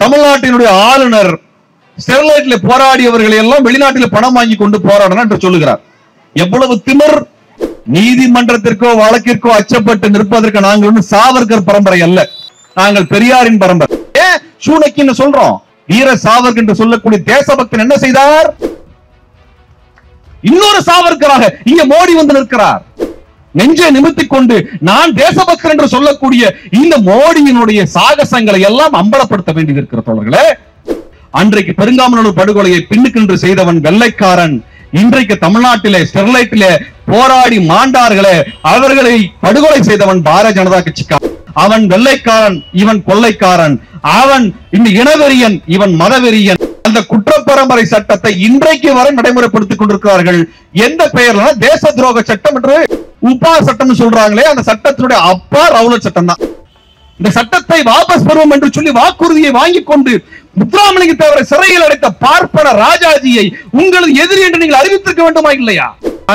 தமிழ்நாட்டினுடைய ஆளுநர் ஸ்டெர்லைட்ல போராடியவர்களை எல்லாம் வெளிநாட்டில் பணம் வாங்கி கொண்டு போராடணும் என்று சொல்லுகிறார். எவ்வளவு திமிர்! நீதிமன்றத்திற்கோ வழக்கிற்கோ அச்சப்பட்டு நிற்பதற்கு நாங்கள் ஒன்றும் சாவர்கர் பரம்பரை அல்ல, நாங்கள் பெரியாரின் பரம்பரை. ஏன் சூனக்கின்னு சொல்றோம்? வீர சாவர்கர் என்று சொல்லக்கூடிய தேசபக்தன் என்ன செய்தார்? இன்னொரு சாவர்கராக இங்க மோடி வந்து நிற்கிறார். நெஞ்சை நிமித்திக் கொண்டு நான் தேசபக்தர் என்று சொல்லக்கூடிய இந்த மோடியினுடைய சாகசங்களை எல்லாம் அம்பலப்படுத்த வேண்டியிருக்கிற தோழர்களே. அன்றைக்கு பெருங்காமநல்லூர் படுகொலையை பின்னுக்கென்று செய்தவன் வெள்ளைக்காரன். இன்றைக்கு தமிழ்நாட்டிலே ஸ்டெர்லைட்டிலே போராடி மாண்டார்களே, அவர்களை படுகொலை செய்தவன் பாரதிய ஜனதா கட்சிக்காரன். அவன் வெள்ளைக்காரன், இவன் கொள்ளைக்காரன். அவன் இந்த இனவெறியன், இவன் மதவெறியன். அந்த குற்றப்பரம்பரை சட்டத்தை இன்றைக்கு வரை நடைமுறைப்படுத்திக் கொண்டிருக்கிறார்கள். எந்த பெயர்ல? தேச துரோக சட்டம் என்று உபா சட்டம் சொல்றாங்களே, அந்த சட்டத்தினுடைய அப்பா ரவுலட் சட்டம் தான். இந்த சட்டத்தை வாபஸ் பெறுவோம் என்று சொல்லி வாக்குறுதியை வாங்கிக் கொண்டு முத்துராமலிங்க தேவரை சிறையில் அடைத்த பார்ப்பன ராஜாஜியை உங்களது எதிரி என்று நீங்கள் அறிவித்திருக்க வேண்டுமா இல்லையா?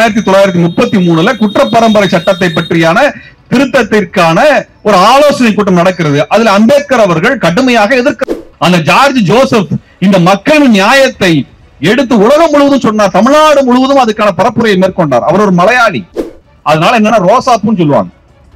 1933 குற்றப்பரம்பரை சட்டத்தை பற்றியான திருத்தத்திற்கான ஒரு ஆலோசனை கூட்டம் நடக்கிறது. அதுல அம்பேத்கர் அவர்கள் கடுமையாக எதிர்க்கிறார். அந்த ஜார்ஜ் ஜோசப் இந்த மக்களின் நியாயத்தை எடுத்து உலகம் முழுவதும் சொன்னார். தமிழ்நாடு முழுவதும் அதுக்கான பரப்புரையை மேற்கொண்டார். அவர் ஒரு மலையாளி. அதனால என்னன்னா ரோசாப்புன்னு சொல்லுவாங்க.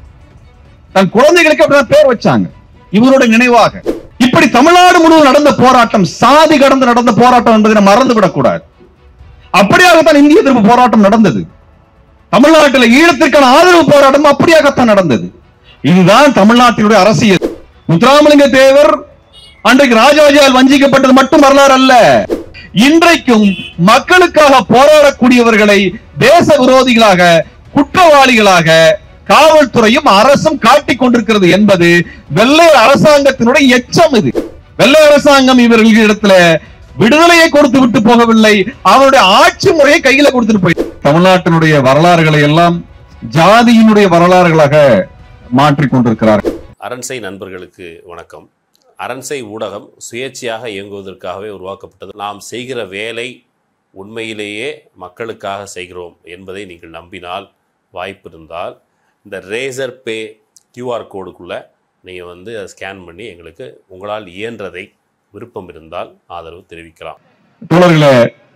தன் குழந்தைகளுக்கு அப்படிதான் பேர் வச்சாங்க இவருடைய நினைவாக. இப்படி தமிழ்நாடு முழுவதும் நடந்த போராட்டம் சாதி கடந்து நடந்த போராட்டம் என்பதை மறந்து விடக்கூடாது. அப்படியாகத்தான் இந்திய எதிர்ப்பு போராட்டம் நடந்தது. தமிழ்நாட்டில் ஈழத்திற்கான ஆதரவு போராட்டம் அப்படியாகத்தான் நடந்தது. இதுதான் தமிழ்நாட்டினுடைய அரசியல். முத்துராமலிங்க தேவர் அன்றைக்கு ராஜாஜியால் வஞ்சிக்கப்பட்டது மட்டும் வரலாறு அல்ல. இன்றைக்கும் மக்களுக்காக போராடக்கூடியவர்களை தேச விரோதிகளாக, குற்றவாளிகளாக காவல்துறையும் அரசும் காட்டிக் கொண்டிருக்கிறது என்பது வெள்ளை அரசாங்கத்தினுடைய எச்சம். இது வெள்ளை அரசாங்கம் இவர்களிடத்துல விடுதலையை கொடுத்து விட்டு போகவில்லை, அவருடைய ஆட்சி முறையை கையில கொடுத்துட்டு போய் தமிழ்நாட்டினுடைய வரலாறுகளை எல்லாம் ஜாதியினுடைய வரலாறுகளாக மாற்றிக் கொண்டிருக்கிறார்கள். அரண்சை நண்பர்களுக்கு வணக்கம். அரண்சை ஊடகம் சுயேட்சையாக இயங்குவதற்காகவே உருவாக்கப்பட்டது. நாம் செய்கிற வேலை உண்மையிலேயே மக்களுக்காக செய்கிறோம் என்பதை நீங்கள் நம்பினால், வாய்ப்பு இருந்தால் இந்த ரேசர் பே கியூஆர் கோடுக்குள்ளே நீங்கள் அதை ஸ்கேன் பண்ணி எங்களுக்கு உங்களால் இயன்றதை விருப்பம் இருந்தால் ஆதரவு தெரிவிக்கலாம். தோழர்களே,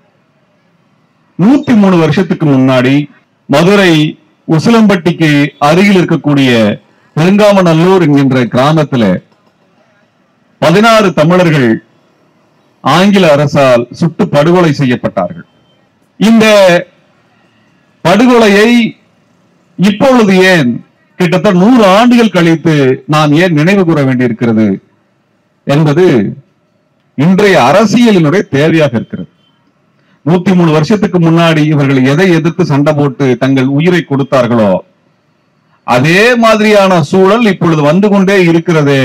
103 வருஷத்துக்கு முன்னாடி மதுரை உசிலம்பட்டிக்கு அருகில் இருக்கக்கூடிய பெருங்காமநல்லூர் என்கின்ற கிராமத்தில் 16 தமிழர்கள் ஆங்கில அரசால் சுட்டு படுகொலை செய்யப்பட்டார்கள். இந்த படுகொலையை இப்பொழுது ஏன் கிட்டத்தட்ட 100 ஆண்டுகள் கழித்து நாம் ஏன் நினைவு கூற வேண்டியிருக்கிறது என்பது இன்றைய அரசியலினுடைய தேவையாக இருக்கிறது. 103 வருஷத்துக்கு முன்னாடி இவர்கள் எதை எதிர்த்து சண்டை போட்டு தங்கள் உயிரை கொடுத்தார்களோ அதே மாதிரியான சூழல் இப்பொழுது வந்து கொண்டே இருக்கிறது.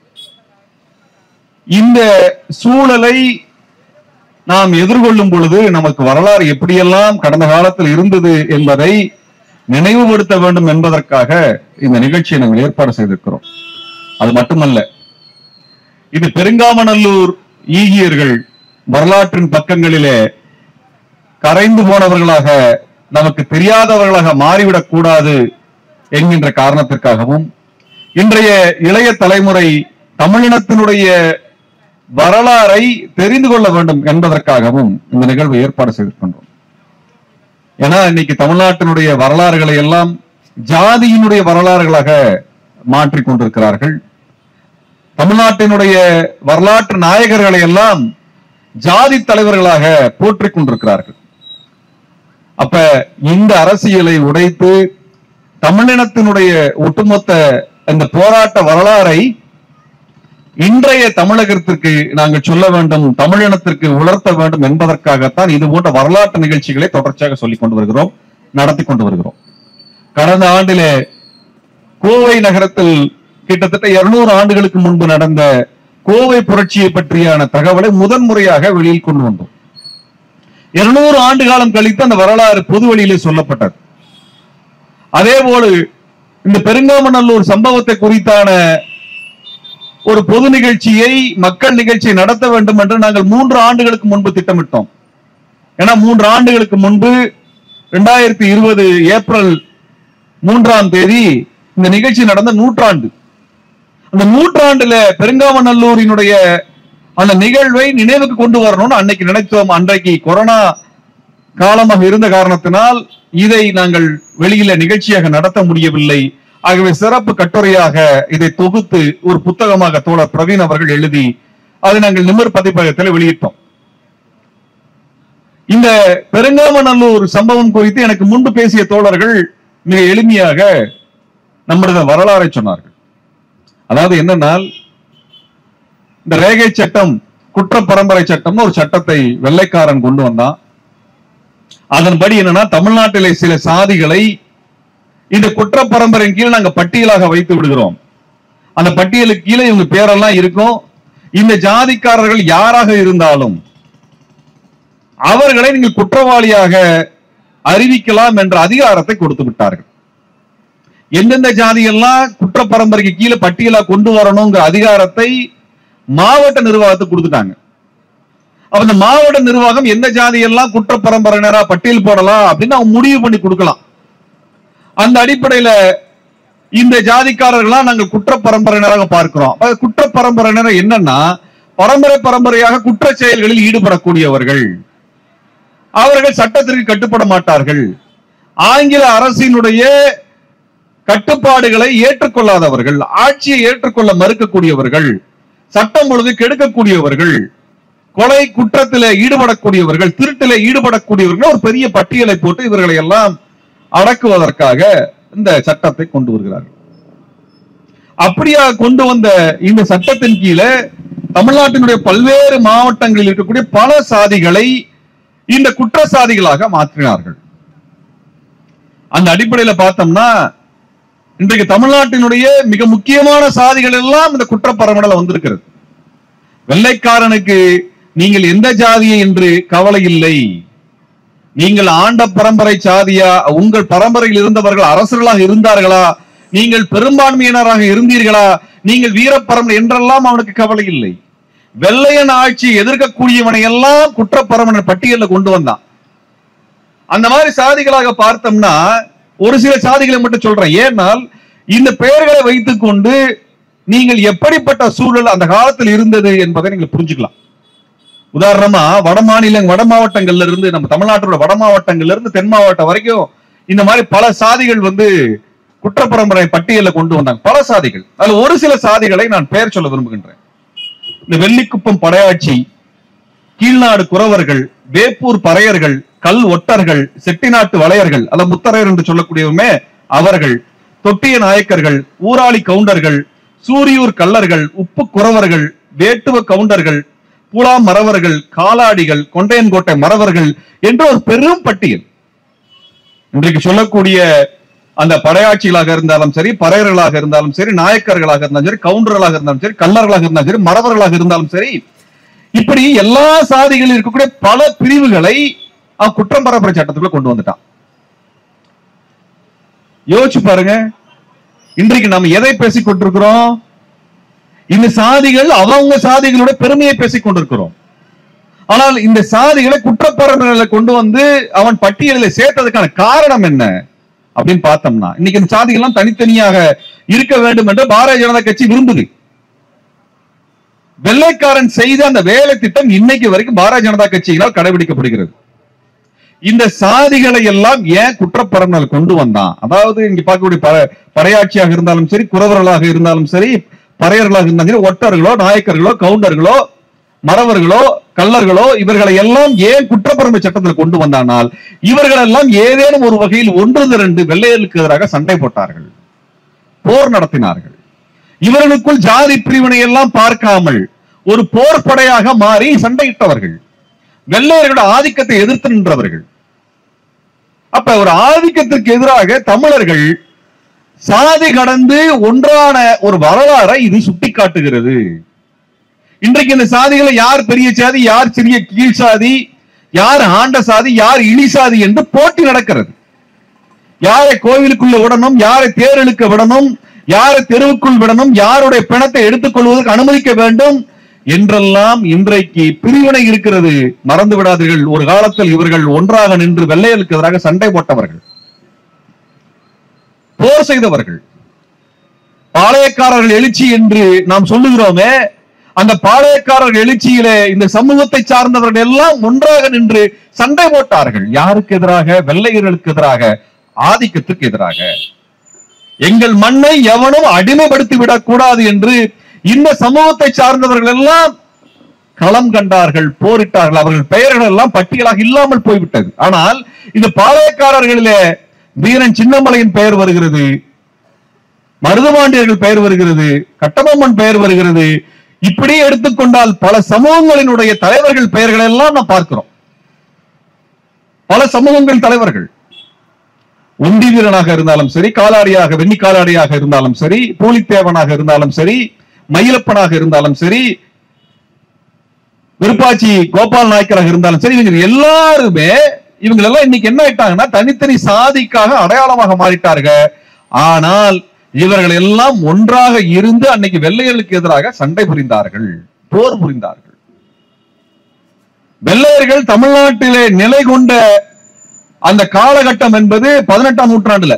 இந்த சூழலை நாம் எதிர்கொள்ளும் பொழுது நமக்கு வரலாறு எப்படியெல்லாம் கடந்த காலத்தில் இருந்தது என்பதை நினைவுபடுத்த வேண்டும் என்பதற்காக இந்த நிகழ்ச்சியை நாங்கள் ஏற்பாடு செய்திருக்கிறோம். அது மட்டுமல்ல, இது பெருங்காமநல்லூர் ஈகியர்கள் வரலாற்றின் பக்கங்களிலே கரைந்து போனவர்களாக, நமக்கு தெரியாதவர்களாக மாறிவிடக் கூடாது என்கின்ற காரணத்திற்காகவும், இன்றைய இளைய தலைமுறை தமிழினத்தினுடைய வரலாறை தெரிந்து கொள்ள வேண்டும் என்பதற்காகவும் இந்த நிகழ்வை ஏற்பாடு செய்திருக்கின்றோம். ஏன்னா இன்னைக்கு தமிழ்நாட்டினுடைய வரலாறுகளை எல்லாம் ஜாதியினுடைய வரலாறுகளாக மாற்றிக் கொண்டிருக்கிறார்கள். தமிழ்நாட்டினுடைய வரலாற்று நாயகர்களை எல்லாம் ஜாதி தலைவர்களாக போற்றிக் கொண்டிருக்கிறார்கள். அப்ப இந்த அரசியலை உடைத்து தமிழினத்தினுடைய ஒட்டுமொத்த இந்த போராட்ட வரலாறை இன்றைய தமிழகத்திற்கு நாங்கள் சொல்ல வேண்டும், தமிழினத்திற்கு உணர்த்த வேண்டும் என்பதற்காகத்தான் இது போன்ற வரலாற்று நிகழ்ச்சிகளை தொடர்ச்சியாக சொல்லிக் கொண்டு வருகிறோம், நடத்தி கொண்டு வருகிறோம். கடந்த ஆண்டிலே கோவை நகரத்தில் கிட்டத்தட்ட 200 ஆண்டுகளுக்கு முன்பு நடந்த கோவை புரட்சியை பற்றியான தகவலை முதன்முறையாக வெளியில் கொண்டு வந்தோம். 200 ஆண்டு காலம் கழித்து அந்த வரலாறு பொது வழியிலே சொல்லப்பட்டது. அதே போல இந்த பெருங்காமநல்லூர் சம்பவத்தை குறித்தான ஒரு பொது நிகழ்ச்சியை, மக்கள் நிகழ்ச்சியை நடத்த வேண்டும் என்று நாங்கள் 3 ஆண்டுகளுக்கு முன்பு திட்டமிட்டோம். ஏன்னா 3 ஆண்டுகளுக்கு முன்பு 2020 ஏப்ரல் 3ஆம் தேதி இந்த நிகழ்ச்சி நடந்த 100 ஆண்டு. அந்த 100 ஆண்டுல பெருங்காமநல்லூரினுடைய அந்த நிகழ்வை நினைவுக்கு கொண்டு வரணும்னு அன்னைக்கு நினைத்தோம். அன்றைக்கு கொரோனா காலமாக இருந்த காரணத்தினால் இதை நாங்கள் வெளியில நிகழ்ச்சியாக நடத்த முடியவில்லை. ஆகவே சிறப்பு கட்டுரையாக இதை தொகுத்து ஒரு புத்தகமாக தோழர் பிரவீன் அவர்கள் எழுதி அதை நாங்கள் நிமிர் பதிப்பகத்தில் வெளியிட்டோம். இந்த பெருங்காமநல்லூர் சம்பவம் குறித்து எனக்கு முன்பு பேசிய தோழர்கள் மிக எளிமையாக நம்முடைய வரலாறை சொன்னார்கள். அதாவது என்னன்னா, இந்த ரேகை சட்டம், குற்ற பரம்பரை சட்டம்னு ஒரு சட்டத்தை வெள்ளைக்காரன் கொண்டு வந்தான். அதன்படி என்னன்னா, தமிழ்நாட்டிலே சில சாதிகளை இந்த குற்ற பரம்பரையின் கீழ் நாங்க பட்டியலாக வைத்து விடுகிறோம். அந்த பட்டியலுக்கு கீழே இவங்க பேரெல்லாம் இருக்கும். இந்த ஜாதிக்காரர்கள் யாராக இருந்தாலும் அவர்களை நீங்கள் குற்றவாளியாக அறிவிக்கலாம் என்ற அதிகாரத்தை கொடுத்து விட்டார்கள். எந்தெந்த ஜாதியெல்லாம் குற்ற பரம்பரைக்கு கீழே பட்டியலா கொண்டு வரணுங்கிற அதிகாரத்தை மாவட்ட நிர்வாகத்துக்கு கொடுத்துட்டாங்க. அந்த மாவட்ட நிர்வாகம் எந்த ஜாதியெல்லாம் குற்ற பரம்பரையினரா பட்டியல் போடலாம் அப்படின்னு அவங்க முடிவு பண்ணி கொடுக்கலாம். அந்த அடிப்படையில இந்த ஜாதிக்காரர்களா நாங்கள் குற்ற பரம்பரையினராக பார்க்கிறோம். குற்ற பரம்பரையினர் என்னன்னா, பரம்பரையாக குற்ற செயல்களில் ஈடுபடக்கூடியவர்கள். அவர்கள் சட்டத்திற்கு கட்டுப்பட மாட்டார்கள். ஆங்கில அரசினுடைய கட்டுப்பாடுகளை ஏற்றுக்கொள்ளாதவர்கள், ஆட்சியை ஏற்றுக்கொள்ள மறுக்கக்கூடியவர்கள், சட்டம் ஒழுங்கு கெடுக்கக்கூடியவர்கள், கொலை குற்றத்தில் ஈடுபடக்கூடியவர்கள், திருட்டில் ஈடுபடக்கூடியவர்கள் ஒரு பெரிய பட்டியலை போட்டு இவர்களை எல்லாம் அடக்குவதற்காக இந்த சட்டத்தை கொண்டு வருகிறார்கள். அப்படியா கொண்டு வந்த இந்த சட்டத்தின் கீழே தமிழ்நாட்டினுடைய பல்வேறு மாவட்டங்களில் இருக்கக்கூடிய பல சாதிகளை இந்த குற்ற சாதிகளாக மாற்றினார்கள். அந்த அடிப்படையில் பார்த்தோம்னா, இன்றைக்கு தமிழ்நாட்டினுடைய மிக முக்கியமான சாதிகள் எல்லாம் இந்த குற்ற பரம்பரையில் வந்திருக்கிறது. வெள்ளைக்காரனுக்கு நீங்கள் எந்த ஜாதியை என்று கவலை இல்லை. நீங்கள் ஆண்ட பரம்பரை சாதியா, உங்கள் பரம்பரையில் இருந்தவர்கள் அரசர்களாக இருந்தார்களா, நீங்கள் பெரும்பான்மையினராக இருந்தீர்களா, நீங்கள் வீர பரம்பரை என்றெல்லாம் அவனுக்கு கவலை இல்லை. வெள்ளையன் ஆட்சி எதிர்க்கக்கூடியவனை எல்லாம் குற்ற பரம்பரை பட்டியலில் கொண்டு வந்தான். அந்த மாதிரி சாதிகளாக பார்த்தோம்னா ஒரு சில சாதிகளை மட்டும் சொல்றேன். ஏனால் இந்த பெயர்களை வைத்துக் கொண்டு நீங்கள் எப்படிப்பட்ட சூழல் அந்த காலத்தில் இருந்தது என்பதை நீங்கள் புரிஞ்சுக்கலாம். உதாரணமா வட மாவட்டங்கள்ல இருந்து, நம்ம தமிழ்நாட்டோட வட மாவட்டங்கள்ல இருந்து தென் மாவட்டம் வரைக்கும் இந்த மாதிரி பல சாதிகள் குற்ற பரம்பரை பட்டியலில் கொண்டு வந்தாங்க. பல சாதிகள். அதுல ஒரு சில சாதிகளை நான் பெயர் சொல்ல விரும்புகின்றேன். இந்த வெள்ளிக்குப்பம் படையாட்சி, கீழ்நாடு குறவர்கள், வேப்பூர் பறையர்கள், கல் ஒட்டர்கள், செட்டிநாட்டு வளையர்கள், அல்ல முத்தரையர் என்று சொல்லக்கூடியவமே அவர்கள், தொட்டிய நாயக்கர்கள், ஊராளி கவுண்டர்கள், சூரியூர் கல்லர்கள், உப்பு குறவர்கள், வேட்டுவ கவுண்டர்கள், பூலா மறவர்கள், காலாடிகள், கொண்டையன்கோட்டை மறவர்கள் என்று ஒரு பெரும் பட்டியல். இன்றைக்கு சொல்லக்கூடிய அந்த படையாட்சிகளாக இருந்தாலும் சரி, பறையர்களாக இருந்தாலும் சரி, நாயக்கர்களாக இருந்தாலும் சரி, கவுண்டர்களாக இருந்தாலும் சரி, கல்லர்களாக இருந்தாலும் சரி, மறவர்களாக இருந்தாலும் சரி, இப்படி எல்லா சாதிகளில் இருக்கக்கூடிய பல பிரிவுகளை அவன் குற்றம் பரம்பரை சட்டத்துக்குள்ள கொண்டு வந்துட்டான். யோசிச்சு பாருங்க, இன்றைக்கு நம்ம எதை பேசிக் கொண்டிருக்கிறோம்? இந்த சாதிகள் அவங்க சாதிகளோட பெருமையை பேசிக் கொண்டிருக்கிறோம். ஆனால் இந்த சாதிகளை குற்றப்பரம்பரையில கொண்டு வந்து அவன் பட்டியலில் சேர்த்ததுக்கான காரணம் என்ன அப்படின்னு பார்த்தோம்னா, இன்னைக்கு இந்த சாதிகள்லாம் தனித்தனியாக இருக்க வேண்டும் என்று பாரதிய ஜனதா கட்சி விரும்புது. வெள்ளைக்காரன் செய்த அந்த வேலை திட்டம் இன்னைக்கு வரைக்கும் பாரதிய ஜனதா கட்சியினால் கடைபிடிக்கப்படுகிறது. இந்த சாதிகளை எல்லாம் ஏன் குற்றப்பரம்பரையில் கொண்டு வந்தான்? அதாவது இங்க பார்க்கக்கூடிய படையாட்சியாக இருந்தாலும் சரி, குறவர்களாக இருந்தாலும் சரி, பறையர்களாக இருந்தாலும் சரி, ஒட்டர்களோ, நாயக்கர்களோ, கவுண்டர்களோ, மறவர்களோ, கல்லர்களோ, இவர்களை எல்லாம் ஏன் குற்றப்பரம்பரை சட்டத்தில் கொண்டு வந்தானால், இவர்கள் எல்லாம் ஏதேனும் ஒரு வகையில் ஒன்று திரண்டு வெள்ளையர்களுக்கு எதிராக சண்டை போட்டார்கள், போர் நடத்தினார்கள். இவர்களுக்குள் ஜாதி பிரிவினை எல்லாம் பார்க்காமல் ஒரு போர் படையாக மாறி சண்டையிட்டவர்கள், வெள்ளையர்களோட ஆதிக்கத்தை எதிர்த்து நின்றவர்கள். அப்ப ஒரு ஆதிக்கத்திற்கு எதிராக தமிழர்கள் சாதி கடந்து ஒன்றான ஒரு வரலாறை இது சுட்டிக்காட்டுகிறது. இன்றைக்கு இந்த சாதிகளை யார் பெரிய சாதி, யார் சிறிய கீழ் சாதி, யார் ஆண்ட சாதி, யார் இழி சாதி என்று போட்டி நடக்கிறது. யாரை கோவிலுக்குள்ள விடணும், யாரை தேர்தலுக்கு விடணும், யாரை தெருவுக்குள் விடணும், யாருடைய பிணத்தை எடுத்துக் கொள்வதற்கு அனுமதிக்க வேண்டும் என்றெல்லாம் இன்றைக்கு பிரிவினை இருக்கிறது. மறந்து விடாதீர்கள், ஒரு காலத்தில் இவர்கள் ஒன்றாக நின்று வெள்ளையர்களுக்கு எதிராக சண்டை போட்டவர்கள், போர் செய்தவர்கள். பாளையக்காரர்கள் எழுச்சி என்று நாம் சொல்லுகிறோமே, அந்த பாளையக்காரர் எழுச்சியிலே இந்த சமூகத்தை சார்ந்தவர்கள் எல்லாம் ஒன்றாக நின்று சண்டை போட்டார்கள். யாருக்கு எதிராக? வெள்ளையர்களுக்கு எதிராக, ஆதிக்கத்துக்கு எதிராக. எங்கள் மண்ணை எவனும் அடிமைப்படுத்தி விடக் கூடாது என்று இந்த சமூகத்தை சார்ந்தவர்கள் எல்லாம் களம் கண்டார்கள், போரிட்டார்கள். அவர்கள் பெயர்கள் எல்லாம் பட்டியலாக இல்லாமல் போய்விட்டது. ஆனால் இந்த பாளையக்காரர்களிலே வீரன் சின்னமலையின் பெயர் வருகிறது, மருதுபாண்டியர்கள் பெயர் வருகிறது, கட்டபொம்மன் பெயர் வருகிறது. இப்படியே எடுத்துக்கொண்டால் பல சமூகங்களினுடைய தலைவர்கள் பெயர்கள் எல்லாம் நாம் பார்க்கிறோம். பல சமூகங்கள் தலைவர்கள், ஒண்டி வீரனாக இருந்தாலும் சரி, காலாடியாக வெண்ணி காலாடியாக இருந்தாலும் சரி, பூலித்தேவனாக இருந்தாலும் சரி, மயிலப்பனாக இருந்தாலும் சரி, விருப்பாச்சி கோபால் நாயக்கராக இருந்தாலும் சரி, இவங்க எல்லாருமே இவங்க எல்லாம் இன்னைக்கு என்ன ஆயிட்டாங்கன்னா தனித்தனி சாதிக்காக அடையாளமாக மாறிட்டார்கள். ஆனால் இவர்கள் எல்லாம் ஒன்றாக இருந்து அன்னைக்கு வெள்ளையர்களுக்கு எதிராக சண்டை புரிந்தார்கள், போர் புரிந்தார்கள். வெள்ளையர்கள் தமிழ்நாட்டிலே நிலை கொண்ட அந்த காலகட்டம் என்பது 18ஆம் நூற்றாண்டுல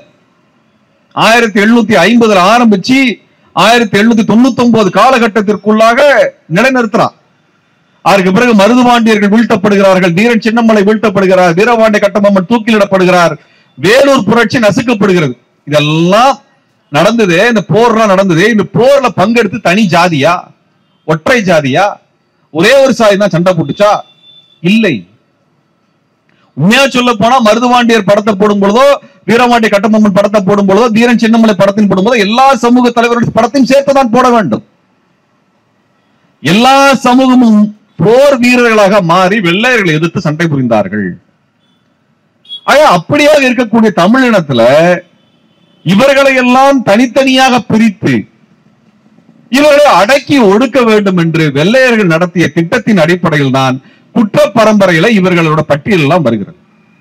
1750 ஆரம்பிச்சு 1799 காலகட்டத்திற்குள்ளாக நிலைநிறுத்துறான். அதற்கு பிறகு மருதுபாண்டியர்கள் வீழ்த்தப்படுகிறார்கள், தீரன் சின்னமலை வீழ்த்தப்படுகிறார், வீரபாண்டிய கட்டபொம்மன் தூக்கிலிடப்படுகிறார், வேலூர் புரட்சி நசுக்கப்படுகிறது. இதெல்லாம் நடந்தது. இந்த போர்லாம் நடந்தது. இந்த போர்ல பங்கெடுத்து தனி ஜாதியா, ஒற்றை ஜாதியா, ஒரே ஒரு சாதி தான் சண்டை போட்டுச்சா? இல்லை. உண்மையா சொல்ல போனா மருதுபாண்டியர் படத்தை போடும் பொழுதோ, வீரபாண்டிய கட்டபொம்மன் படத்தை போடும் பொழுதோ, தீரன் சின்னமலை படத்தின் போடும் போதோ எல்லா சமூக தலைவர்கள் படத்தையும் சேர்த்துதான் போட வேண்டும். எல்லா சமூகமும் போர் வீரர்களாக மாறி வெள்ளையர்களை எதிர்த்து சண்டை புரிந்தார்கள். அப்படியாக இருக்கக்கூடிய தமிழினத்துல இவர்களை எல்லாம் தனித்தனியாக பிரித்து இவர்களை அடக்கி ஒடுக்க வேண்டும் என்று வெள்ளையர்கள் நடத்திய திட்டத்தின் அடிப்படையில் தான் குற்ற பரம்பரையில இவர்களோட பட்டியல் எல்லாம் வருகிறது.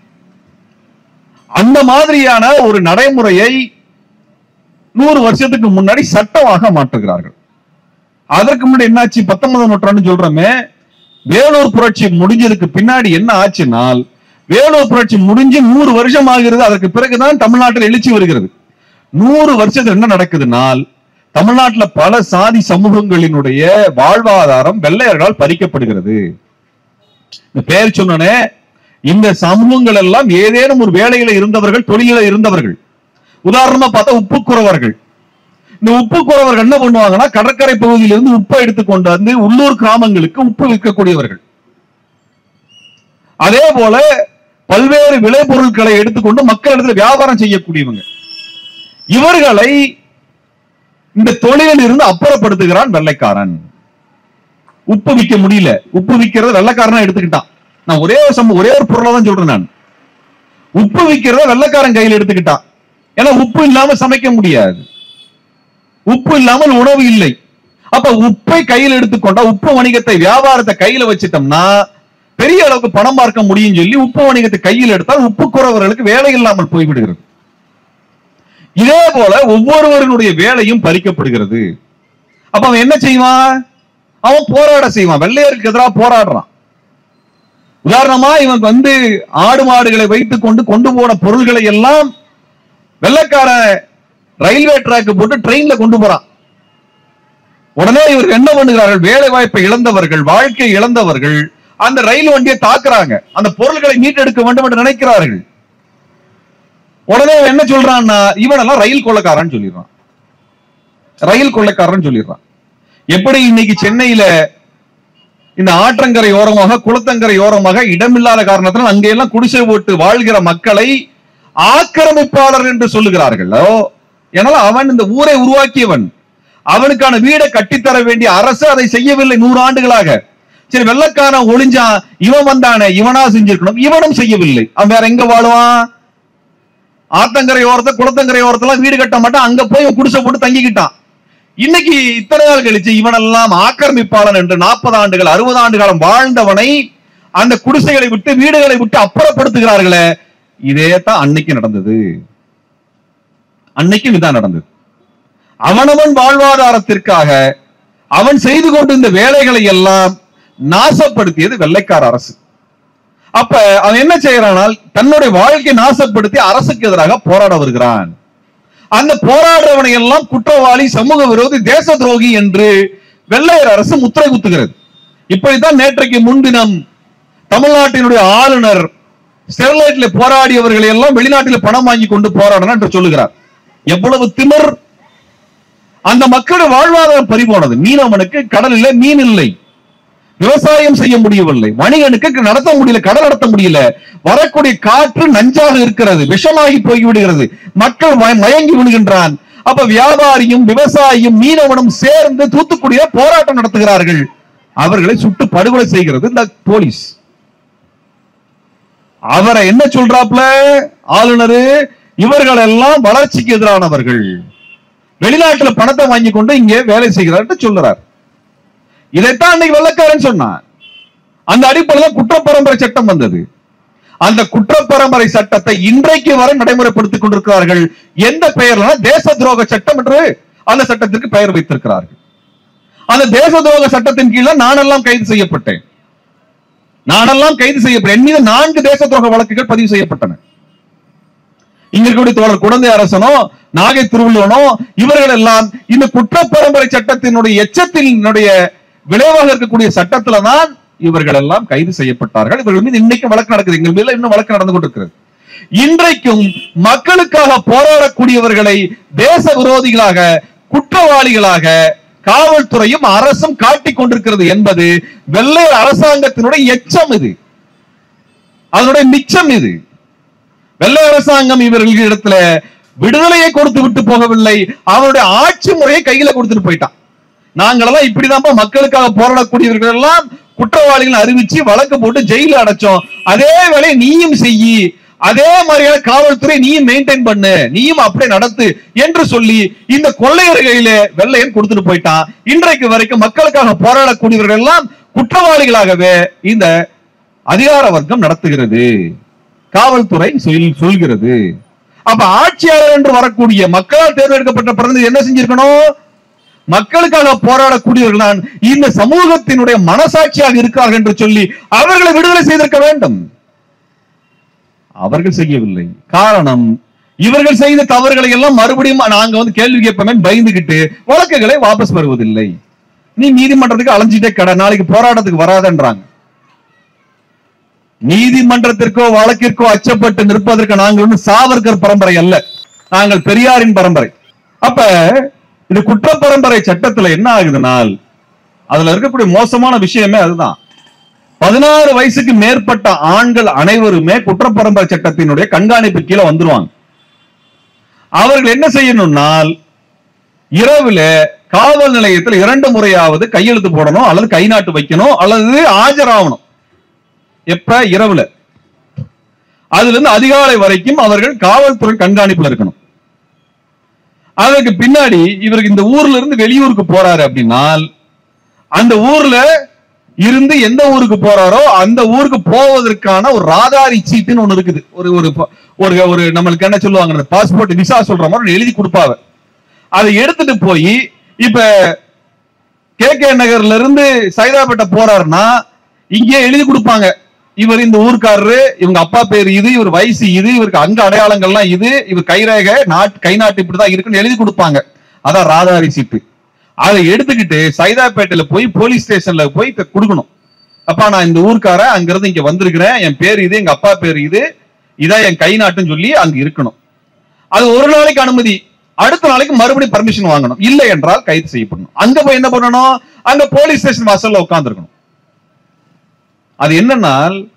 அந்த மாதிரியான ஒரு நடைமுறையை 100 வருஷத்துக்கு முன்னாடி சட்டமாக மாற்றுகிறார்கள். அதற்கு முன்னாடி என்னாச்சு? 19ஆம் நூற்றாண்டு சொல்றோமே, வேலூர் புரட்சி முடிஞ்சதுக்கு பின்னாடி என்ன ஆச்சுனால், வேலூர் புரட்சி முடிஞ்சு 100 வருஷம் ஆகிறது. அதற்கு பிறகுதான் தமிழ்நாட்டில் எழுச்சி வருகிறது. 100 வருஷத்துல என்ன நடக்குதுனால், தமிழ்நாட்டுல பல சாதி சமூகங்களினுடைய வாழ்வாதாரம் வெள்ளையர்களால் பறிக்கப்படுகிறது. இந்த பெயர் சொன்னனே, இந்த சமூகங்கள் எல்லாம் ஏதேனும் ஒரு வேலையில இருந்தவர்கள், தொழில இருந்தவர்கள். உதாரணமா பார்த்தா உப்புக்குறவர்கள். இந்த உப்புக்குறவர்கள் என்ன பண்ணுவாங்கன்னா, கடற்கரை பகுதியிலிருந்து உப்பை எடுத்துக்கொண்டு வந்து உள்ளூர் கிராமங்களுக்கு உப்பு விற்கக்கூடியவர்கள். அதே போல பல்வேறு விளைபொருட்களை எடுத்துக்கொண்டு மக்களிடத்தில் வியாபாரம் செய்யக்கூடியவங்க. இவர்களை இந்த தொழிலில் இருந்து அப்புறப்படுத்துகிறான் வெள்ளைக்காரன். உப்பு விற்க முடியல, உப்பு விற்கிறத வெள்ளைக்காரனா எடுத்துக்கிட்டான். நான் ஒரே ஒரு பொருளை தான் சொல்றேன். நான் உப்பு விற்கிறத வெள்ளைக்காரன் கையில் எடுத்துக்கிட்டான். ஏன்னா உப்பு இல்லாம சமைக்க முடியாது, உப்பு இல்லாமல் உணவு இல்லை. அப்ப உப்பை கையில் எடுத்துக்கொண்டா, உப்பு வணிகத்தை வியாபாரத்தை கையில வச்சிட்டோம்னா பெரிய அளவுக்கு பணம் பார்க்க முடியும் சொல்லி உப்பு வணிகத்தை கையில் எடுத்தால் உப்பு குறவர்களுக்கு வேலை இல்லாமல் போய்விடுகிறது. இதே போல ஒவ்வொருவருடைய வேலையும் பறிக்கப்படுகிறது. அப்ப அவன் என்ன செய்வான்? அவன் போராட செய்வான், வெள்ளையருக்கு எதிராக போராடுறான். உதாரணமா இவன் வந்து ஆடு மாடுகளை வைத்துக் கொண்டு போன பொருள்களை எல்லாம் வெள்ளைக்கார ரயில்வே டிராக் போட்டு ட்ரெயின்ல கொண்டு போறான். உடனே இவர்கள் என்ன பண்ணுகிறார்கள்? வேலை வாய்ப்பை இழந்தவர்கள், வாழ்க்கை இழந்தவர்கள் அந்த ரயில் வண்டியை தாக்குறாங்க. அந்த பொருள்களை மீட்டெடுக்க வேண்டும் என்று நினைக்கிறார்கள். உடனே என்ன சொல்றான்னா, இவனெல்லாம் ரயில் கொள்ளைக்காரன் சொல்லிடுறான். ரயில் கொள்ளைக்காரன் சொல்லிடுறான். எப்படி இன்னைக்கு சென்னையில இந்த ஆற்றங்கரை ஓரமாக, குளத்தங்கரை ஓரமாக இடமில்லாத காரணத்தினால் அங்கெல்லாம் குடிசை போட்டு வாழ்கிற மக்களை ஆக்கிரமிப்பாளர் என்று சொல்லுகிறார்களோ, ஏனால் அவன் இந்த ஊரை உருவாக்கியவன். அவனுக்கான வீடை கட்டித்தர வேண்டிய அரசு அதை செய்யவில்லை 100 ஆண்டுகளாக. சரி, வெள்ளக்காரன் ஒளிஞ்சான், இவன் வந்தானே, இவனா செஞ்சிருக்கணும், இவனும் செய்யவில்லை. அவன் வேற எங்க வாழுவான்? ஆத்தங்கரை ஓரத்தை, குளத்தங்கரை ஓரத்தெல்லாம் வீடு கட்ட மாட்டான், அங்க போய் குடிசை போட்டு தங்கிக்கிட்டான். இன்னைக்கு இத்தனை நாள் கழிச்சு இவனெல்லாம் ஆக்கிரமிப்பாளன் என்று 40 ஆண்டுகள் 60 ஆண்டு காலம் வாழ்ந்தவனை அந்த குடிசைகளை விட்டு, வீடுகளை விட்டு அப்புறப்படுத்துகிறார்களே. இதே தான் அன்னைக்கு நடந்தது. அன்னைக்கும் இதான் நடந்தது. அவனவன் வாழ்வாதாரத்திற்காக அவன் செய்து கொண்டிருந்த வேலைகளை எல்லாம் நாசப்படுத்தியது வெள்ளைக்கார அரசு. அப்ப அவன் என்ன செய்யறானால், தன்னுடைய வாழ்க்கை நாசப்படுத்தி அரசுக்கு எதிராக போராட வருகிறான். அந்த போராடுறவனை எல்லாம் குற்றவாளி, சமூக விரோதி, தேச துரோகி என்று வெள்ளையர் அரசு முத்திரை குத்துகிறது. இப்படித்தான் நேற்றைக்கு முன்தினம் தமிழ்நாட்டினுடைய ஆளுநர் ஸ்டெர்லைட்ல போராடியவர்களை எல்லாம் வெளிநாட்டில் பணம் வாங்கி கொண்டு போராடணும் என்று சொல்லுகிறார். எவ்வளவு திமிர்! அந்த மக்களுடைய வாழ்வாதாரம் பறிபோனது. மீனவனுக்கு கடலில் மீன் இல்லை, விவசாயம் செய்ய முடியவில்லை, வணிகனுக்கு நடத்த முடியல, கடல் நடத்த முடியல, வரக்கூடிய காற்று நஞ்சாக இருக்கிறது, விஷமாகி போய்விடுகிறது, மக்கள் மயங்கி விழுகின்றான். அப்ப வியாபாரியும் விவசாயியும் மீனவனும் சேர்ந்து தூத்துக்குடியில போராட்டம் நடத்துகிறார்கள். அவர்களை சுட்டு படுகொலை செய்கிறது இந்த போலீஸ். அவரை என்ன சொல்றாப்ல ஆளுநரு? இவர்கள் எல்லாம் வளர்ச்சிக்கு எதிரானவர்கள், வெளிநாட்டுல பணத்தை வாங்கி கொண்டு இங்கே வேலை செய்கிறார் சொல்லுறார். இதைத்தான் அன்னைக்கு வெள்ளக்காரன் சொன்னான். அந்த அடிப்படையில் குற்றப்பரம்பரை சட்டம் வந்தது. அந்த குற்றப்பரம்பரை சட்டத்தை இன்றைக்கு வரை நடைமுறைப்படுத்திக் கொண்டிருக்கிறார்கள். எந்த பெயர்ல? தேச துரோக சட்டம் என்று அந்த சட்டத்திற்கு பெயர் வைத்திருக்கிறார்கள். அந்த தேச துரோக சட்டத்தின் கீழே நானெல்லாம் கைது செய்யப்பட்டேன். என் மீது 4 தேச துரோக வழக்குகள் பதிவு செய்யப்பட்டன. இங்க இருக்கக்கூடிய தோழர் குழந்தை அரசனோ நாகை திருவள்ளுவனோ இவர்கள் எல்லாம் இந்த குற்றப்பரம்பரை சட்டத்தினுடைய எச்சத்தினுடைய விளைவாக இருக்கக்கூடிய சட்டத்துல தான் இவர்கள் எல்லாம் கைது செய்யப்பட்டார்கள். இவர்கள் மீது இன்னைக்கு வழக்கு நடக்குது. எங்கள் மீது இன்னும் வழக்கு நடந்து கொண்டிருக்கிறது. இன்றைக்கும் மக்களுக்காக போராடக்கூடியவர்களை தேச விரோதிகளாக, குற்றவாளிகளாக காவல்துறையும் அரசும் காட்டிக் கொண்டிருக்கிறது என்பது வெள்ளையர் அரசாங்கத்தினுடைய எச்சம். இது அதனுடைய மிச்சம். இது வெள்ளை அரசாங்கம் இவர்களிடத்துல விடுதலையை கொடுத்து விட்டு போகவில்லை, அவருடைய ஆட்சி முறையை கையில கொடுத்துட்டு போயிட்டான். நாங்களெல்லாம் இப்படிதான் மக்களுக்காக போராடக்கூடியவர்கள் எல்லாம் குற்றவாளிகள் அறிவிச்சு வழக்கு போட்டு ஜெயில அடைச்சோம். அதே வேலை நீயும் செய்யி, அதே மாதிரியான காவல்துறை நீயும் மெயின்டைன் பண்ணு, நீயும் அப்படியே நடத்து என்று சொல்லி இந்த கொள்ளையர் கையில வெள்ளையன் கொடுத்துட்டு போயிட்டான். இன்றைக்கு வரைக்கும் மக்களுக்காக போராடக்கூடியவர்கள் எல்லாம் குற்றவாளிகளாகவே இந்த அதிகார வர்க்கம் நடத்துகிறது, காவல்துறை சொல்கிறது. அப்ப ஆட்சியாளர் என்று வரக்கூடிய மக்களால் தேர்ந்தெடுக்கப்பட்ட பிரதிநிதி என்ன செஞ்சிருக்கணும்? மக்களுக்காக போராடக்கூடியவர்கள் தான் இந்த சமூகத்தினுடைய மனசாட்சியாக இருக்கிறார்கள் என்று சொல்லி அவர்களை விடுதலை செய்திருக்க வேண்டும். அவர்கள் செய்யவில்லை. காரணம், இவர்கள் செய்த தவறுகளை எல்லாம் மறுபடியும் நாங்க கேள்வி கேட்போமே பயந்துகிட்டு வழக்குகளை வாபஸ் வருவதில்லை. நீ நீதிமன்றத்துக்கு அலைஞ்சிட்டே கடை, நாளைக்கு போராட்டத்துக்கு வராதன்றாங்க. நீதிமன்றத்திற்கோ வழக்கிற்கோ அச்சப்பட்டு நிற்பதற்கு நாங்கள் சாவர்கர் பரம்பரை அல்ல, நாங்கள் பெரியாரின் பரம்பரை. அப்ப இது குற்றப்பரம்பரை சட்டத்துல என்ன ஆகுதுனால் அதுல இருக்கக்கூடிய மோசமான விஷயமே அதுதான். 16 வயசுக்கு மேற்பட்ட ஆண்கள் அனைவருமே குற்றப்பரம்பரை சட்டத்தினுடைய கண்காணிப்பு கீழே வந்துருவாங்க. அவர்கள் என்ன செய்யணும்னால் இரவுல காவல் நிலையத்தில் 2 முறையாவது கையெழுத்து போடணும், அல்லது கை நாட்டு வைக்கணும், அல்லது ஆஜராகணும். எப்ப? இரவுல. அதுல இருந்து அதிகாலை வரைக்கும் அவர்கள் காவல்துறை கண்காணிப்புல இருக்கணும். அதற்கு பின்னாடி இவருக்கு இந்த ஊர்ல இருந்து வெளியூருக்கு போறாரு அப்படின்னால் அந்த ஊர்ல இருந்து எந்த ஊருக்கு போறாரோ அந்த ஊருக்கு போவதற்கான ஒரு ராதாரி சீட்டுன்னு ஒண்ணு இருக்குது. ஒரு நம்மளுக்கு என்ன சொல்லுவாங்க, பாஸ்போர்ட் விசா சொல்ற மாதிரி எழுதி கொடுப்பாங்க. அதை எடுத்துட்டு போய் இப்ப கே நகர்ல இருந்து சைதாப்பேட்டை போறாருன்னா இங்கே எழுதி கொடுப்பாங்க. இவர் இந்த ஊர்க்காரரு, இவங்க அப்பா பேர் இது, இவர் வயசு இது, இவருக்கு அங்க அடையாளங்கள்லாம் இது, இவர் கைரேகை கை நாட்டு இப்படிதான் இருக்குன்னு எழுதி கொடுப்பாங்க. அதான் ராதாரி சீட்டு. அதை எடுத்துக்கிட்டு சைதாப்பேட்டையில போய் போலீஸ் ஸ்டேஷன்ல போய் கொடுக்கணும். அப்பா நான் இந்த ஊர்க்கார, அங்கிருந்து இங்க வந்திருக்கிறேன், என் பேர் இது, எங்க அப்பா பேர் இது, இதான் என் கை நாட்டுன்னு சொல்லி அங்க இருக்கணும். அது ஒரு நாளைக்கு அனுமதி, அடுத்த நாளைக்கு மறுபடியும் பர்மிஷன் வாங்கணும். இல்லை என்றால் கைது செய்யப்படணும். அங்க போய் என்ன பண்ணணும்? அங்க போலீஸ் ஸ்டேஷன் வாசல்ல உட்கார்ந்து இருக்கணும். அது என்னன்னா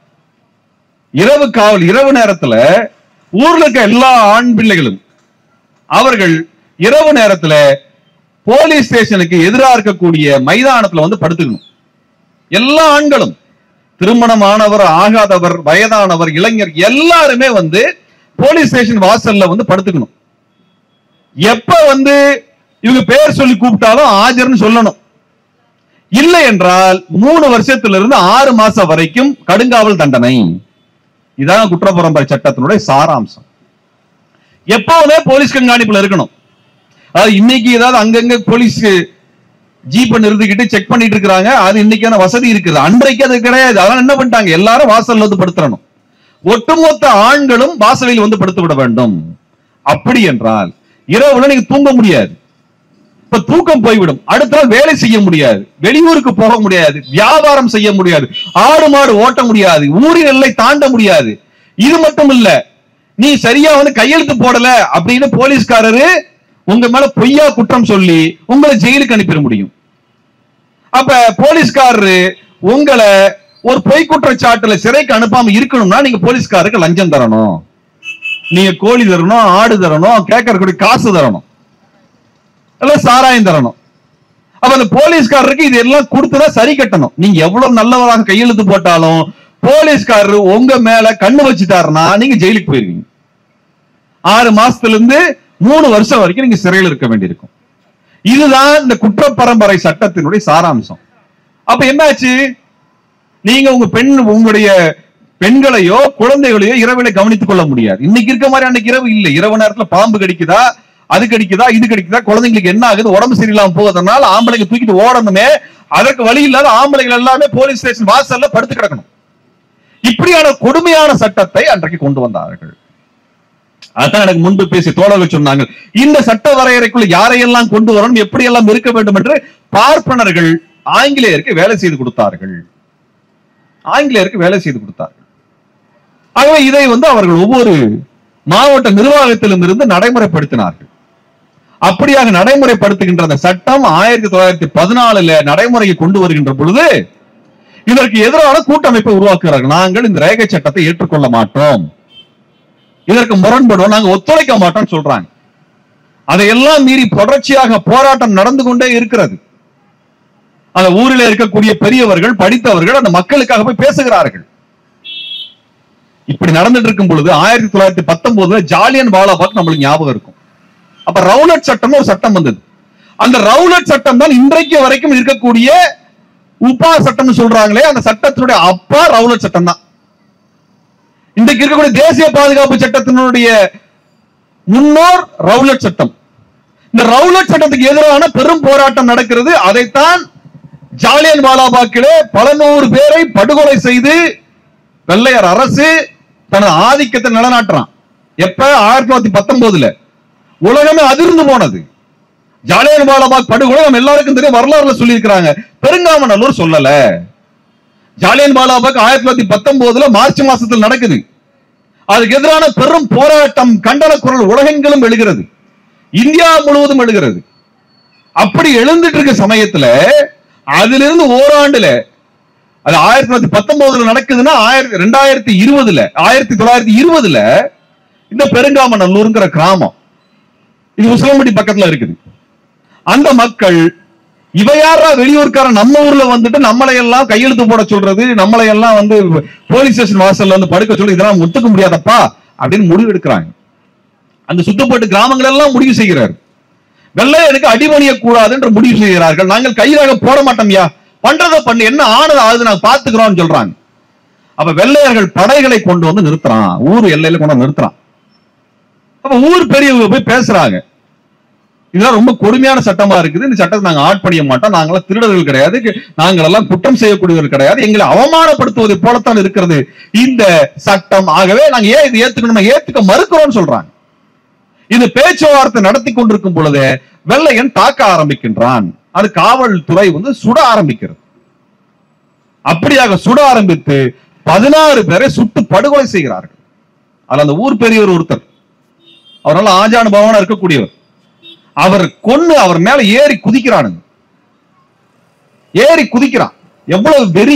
இரவு காவல், இரவு நேரத்துல ஊர்ல இருக்க எல்லா ஆண் பிள்ளைகளும் அவர்கள் இரவு நேரத்துல போலீஸ் ஸ்டேஷனுக்கு எதிராக இருக்கக்கூடிய மைதானத்துல வந்து படுத்துக்கணும். எல்லா ஆண்களும், திருமணமானவர், ஆகாதவர், வயதானவர், இளைஞர் எல்லாருமே வந்து போலீஸ் ஸ்டேஷன் வாசல்ல வந்து படுத்துக்கணும். எப்ப வந்து இவங்க பேர் சொல்லி கூப்பிட்டாலும் ஆஜர்னு சொல்லணும். இல்லை என்றால் 3 வருஷத்திலிருந்து 6 மாசம் வரைக்கும் கடுங்காவல் தண்டனை. இதான் குற்றப்பரம்பரை சட்டத்தினுடைய சாராம்சம். எப்பவுமே போலீஸ் கண்காணிப்புல இருக்கணும். அதாவது இன்னைக்கு ஏதாவது அங்கங்க போலீஸ் ஜீப்பை நிறுத்திக்கிட்டு செக் பண்ணிட்டு இருக்காங்க, அது இன்னைக்கான வசதி இருக்குது. அன்றைக்கு அது கிடையாது. அதனால என்ன பண்ணிட்டாங்க, எல்லாரும் வாசல்ல வந்து படுத்துறணும். ஒட்டுமொத்த ஆண்களும் வாசலில் வந்து படுத்து விட வேண்டும். அப்படி என்றால் இரவுல நீங்க தூங்க முடியாது. இப்ப தூக்கம் போய்விடும். அடுத்த நாள் வேலை செய்ய முடியாது, வெளியூருக்கு போக முடியாது, வியாபாரம் செய்ய முடியாது, ஆடு மாடு ஓட்ட முடியாது, ஊரின் எல்லை தாண்ட முடியாது. இது மட்டும் இல்ல, நீ சரியா வந்து கையெழுத்து போடல அப்படின்னு போலீஸ்காரரு உங்க மேல பொய்யா குற்றம் சொல்லி உங்களை ஜெயிலுக்கு அனுப்பிட முடியும். அப்ப போலீஸ்காரரு உங்களை ஒரு பொய் குற்றச்சாட்டுல சிறைக்கு அனுப்பாம இருக்கணும்னா நீங்க போலீஸ்காரருக்கு லஞ்சம் தரணும், நீங்க கோழி தரணும், ஆடு தரணும், கேட்கறக்கூடிய காசு தரணும், சாராயம் தரணும். அப்ப அந்த போலீஸ்காரருக்கு இது எல்லாம் கொடுத்துதான் சரி கட்டணும். நீங்க எவ்வளவு நல்லவராக கையெழுத்து போட்டாலும் போலீஸ்காரரு உங்க மேல கண்ணு வச்சுட்டாருன்னா நீங்க ஜெயிலுக்கு போயிருவீங்க. 6 மாசத்துல இருந்து 3 வருஷம் வரைக்கும் நீங்க சிறையில் இருக்க வேண்டியிருக்கும். இதுதான் இந்த குற்ற பரம்பரை சட்டத்தினுடைய சாராம்சம். அப்ப என்னாச்சு, நீங்க உங்களுடைய பெண்களையோ குழந்தைகளையோ இரவில கவனித்துக் கொள்ள முடியாது. இன்னைக்கு இருக்க மாதிரி அன்னைக்கு இரவு இல்லை. இரவு நேரத்துல பாம்பு கடிக்குதா, அது கடிக்குதா, இது கடிக்குதா, குழந்தைங்களுக்கு என்ன ஆகுது, உடம்பு சரியில்லாம போவதனால ஆம்பளைங்க தூக்கிட்டு ஓடணுமே, அதற்கு வழி இல்லாத ஆம்பளைகள் எல்லாமே போலீஸ் ஸ்டேஷன் வாசல்ல படுத்து கிடக்கணும். இப்படியான கொடுமையான சட்டத்தை அன்றைக்கு கொண்டு வந்தார்கள். அதான் எனக்கு முன்பு பேசி தோழர்கள் சொன்னாங்க, இந்த சட்ட வரையறைக்குள்ள யாரையெல்லாம் கொண்டு வரணும், எப்படி எல்லாம் இருக்க வேண்டும் என்று பார்ப்பனர்கள் ஆங்கிலேயருக்கு வேலை செய்து கொடுத்தார்கள். ஆகவே இதை வந்து அவர்கள் ஒவ்வொரு மாவட்ட நிர்வாகத்திலும் இருந்து நடைமுறைப்படுத்தினார்கள். அப்படியாக நடைமுறைப்படுத்துகின்ற அந்த சட்டம் 1914 நடைமுறையை கொண்டு வருகின்ற பொழுது இதற்கு எதிரான கூட்டமைப்பை உருவாக்குகிறார்கள். நாங்கள் இந்த ரேகை சட்டத்தை ஏற்றுக்கொள்ள மாட்டோம், இதற்கு முரண்படுவோம், நாங்க ஒத்துழைக்க மாட்டோம் சொல்றாங்க. அதையெல்லாம் மீறி தொடர்ச்சியாக போராட்டம் நடந்து கொண்டே இருக்கிறது. அந்த ஊரில் இருக்கக்கூடிய பெரியவர்கள், படித்தவர்கள் அந்த மக்களுக்காக போய் பேசுகிறார்கள். இப்படி நடந்துட்டு இருக்கும் பொழுது 1919 ஜாலியன் வாலாபாக் நம்மளுக்கு ஞாபகம் இருக்கும். அப்ப ரவுலட் சட்டம் ஒரு சட்டம் வந்தது. அந்த ரவுலட் சட்டம் தான் இன்றைக்கு வரைக்கும் இருக்கக்கூடிய உபா சட்டம் சொல்றாங்களே, அந்த சட்டத்தினுடைய அப்பா ரவுலட் சட்டம் தான். இன்றைக்கு இருக்கக்கூடிய தேசிய பாதுகாப்பு சட்டத்தினுடைய முன்னோர் ரவுலட் சட்டம். இந்த ரவுலட் சட்டத்துக்கு எதிரான பெரும் போராட்டம் நடக்கிறது. அதைத்தான் ஜாலியன் வாலாபாக்கிலே பல நூறு பேரை படுகொலை செய்து வெள்ளையர் அரசு தனது ஆதிக்கத்தை நிலைநாட்டுறான். எப்ப 1919 உலகமே அதிர்ந்து போனது. ஜாலியன் வாலாபாக் படுகொலை நம்ம எல்லாருக்கும் தெரியும், வரலாறுல சொல்லி இருக்கிறாங்க, பெருங்காமநல்லூர் சொல்லல. ஜாலியன் வாலாபாக் 1919 மார்ச் மாசத்தில் நடக்குது. அதுக்கு எதிரான பெரும் போராட்டம், கண்டன குரல் உலகெங்கிலும் எழுகிறது, இந்தியா முழுவதும் எழுகிறது. அப்படி எழுந்துட்டு இருக்க சமயத்துல அதிலிருந்து ஓராண்டுல, அது 1919 நடக்குதுன்னா 1920 இந்த பெருங்காமநல்லூர்ங்கிற கிராமம், இது உசிலம்பட்டி பக்கத்துல இருக்குது. அந்த மக்கள் இவ யாரா வெளியூர்காரன் நம்ம ஊர்ல வந்துட்டு நம்மளை எல்லாம் கையெழுத்து போட சொல்றது, நம்மளை எல்லாம் வந்து போலீஸ் ஸ்டேஷன் வாசல்ல வந்து படுக்க சொல்லி இதெல்லாம் ஒத்துக்க முடியாதப்பா அப்படின்னு முடிவு எடுக்கிறாங்க. அந்த சுத்தப்பட்டு கிராமங்கள் எல்லாம் முடிவு செய்கிறார். வெள்ளையனுக்கு அடிபணிய கூடாது என்று முடிவு செய்கிறார்கள். நாங்கள் கைதாக போட மாட்டோம்யா, பண்றத பண்ணு, என்ன ஆனது ஆகுது நாங்க பாத்துக்கிறோம் சொல்றாங்க. அப்ப வெள்ளையர்கள் படைகளை கொண்டு வந்து நிறுத்துறான், ஊர் எல்லையில கொண்டு வந்து நிறுத்துறான். அப்ப ஊர் பெரியவங்க போய் பேசுறாங்க, இதெல்லாம் ரொம்ப கொடுமையான சட்டமா இருக்குது, இந்த சட்டத்தை நாங்க ஆட்பணிய மாட்டோம், நாங்களாம் திருடர்கள் கிடையாது, நாங்கள் எல்லாம் குற்றம் செய்யக்கூடியவர்கள் கிடையாது, எங்களை அவமானப்படுத்துவதை போலத்தான் இருக்கிறது இந்த சட்டம், ஆகவே நாங்க ஏன் இது ஏத்துக்கணும், ஏத்துக்க மறுக்கிறோம் சொல்றாங்க. இது பேச்சுவார்த்தை நடத்தி கொண்டிருக்கும் பொழுது வெள்ளையன் தாக்க ஆரம்பிக்கின்றான். அது காவல்துறை வந்து சுட ஆரம்பிக்கிறது. அப்படியாக சுட ஆரம்பித்து 16 பேரை சுட்டு படுகொலை செய்கிறார்கள். அதுல அந்த ஊர் பெரியவர் ஒருத்தர், அவரால் ஆஜானுபாவனா இருக்கக்கூடியவர், அவர் கொன்னு அவர் மேல ஏறி குதிக்கிறானுங்க. ஏறி குதிக்கிறான், எவ்வளவு வெறி.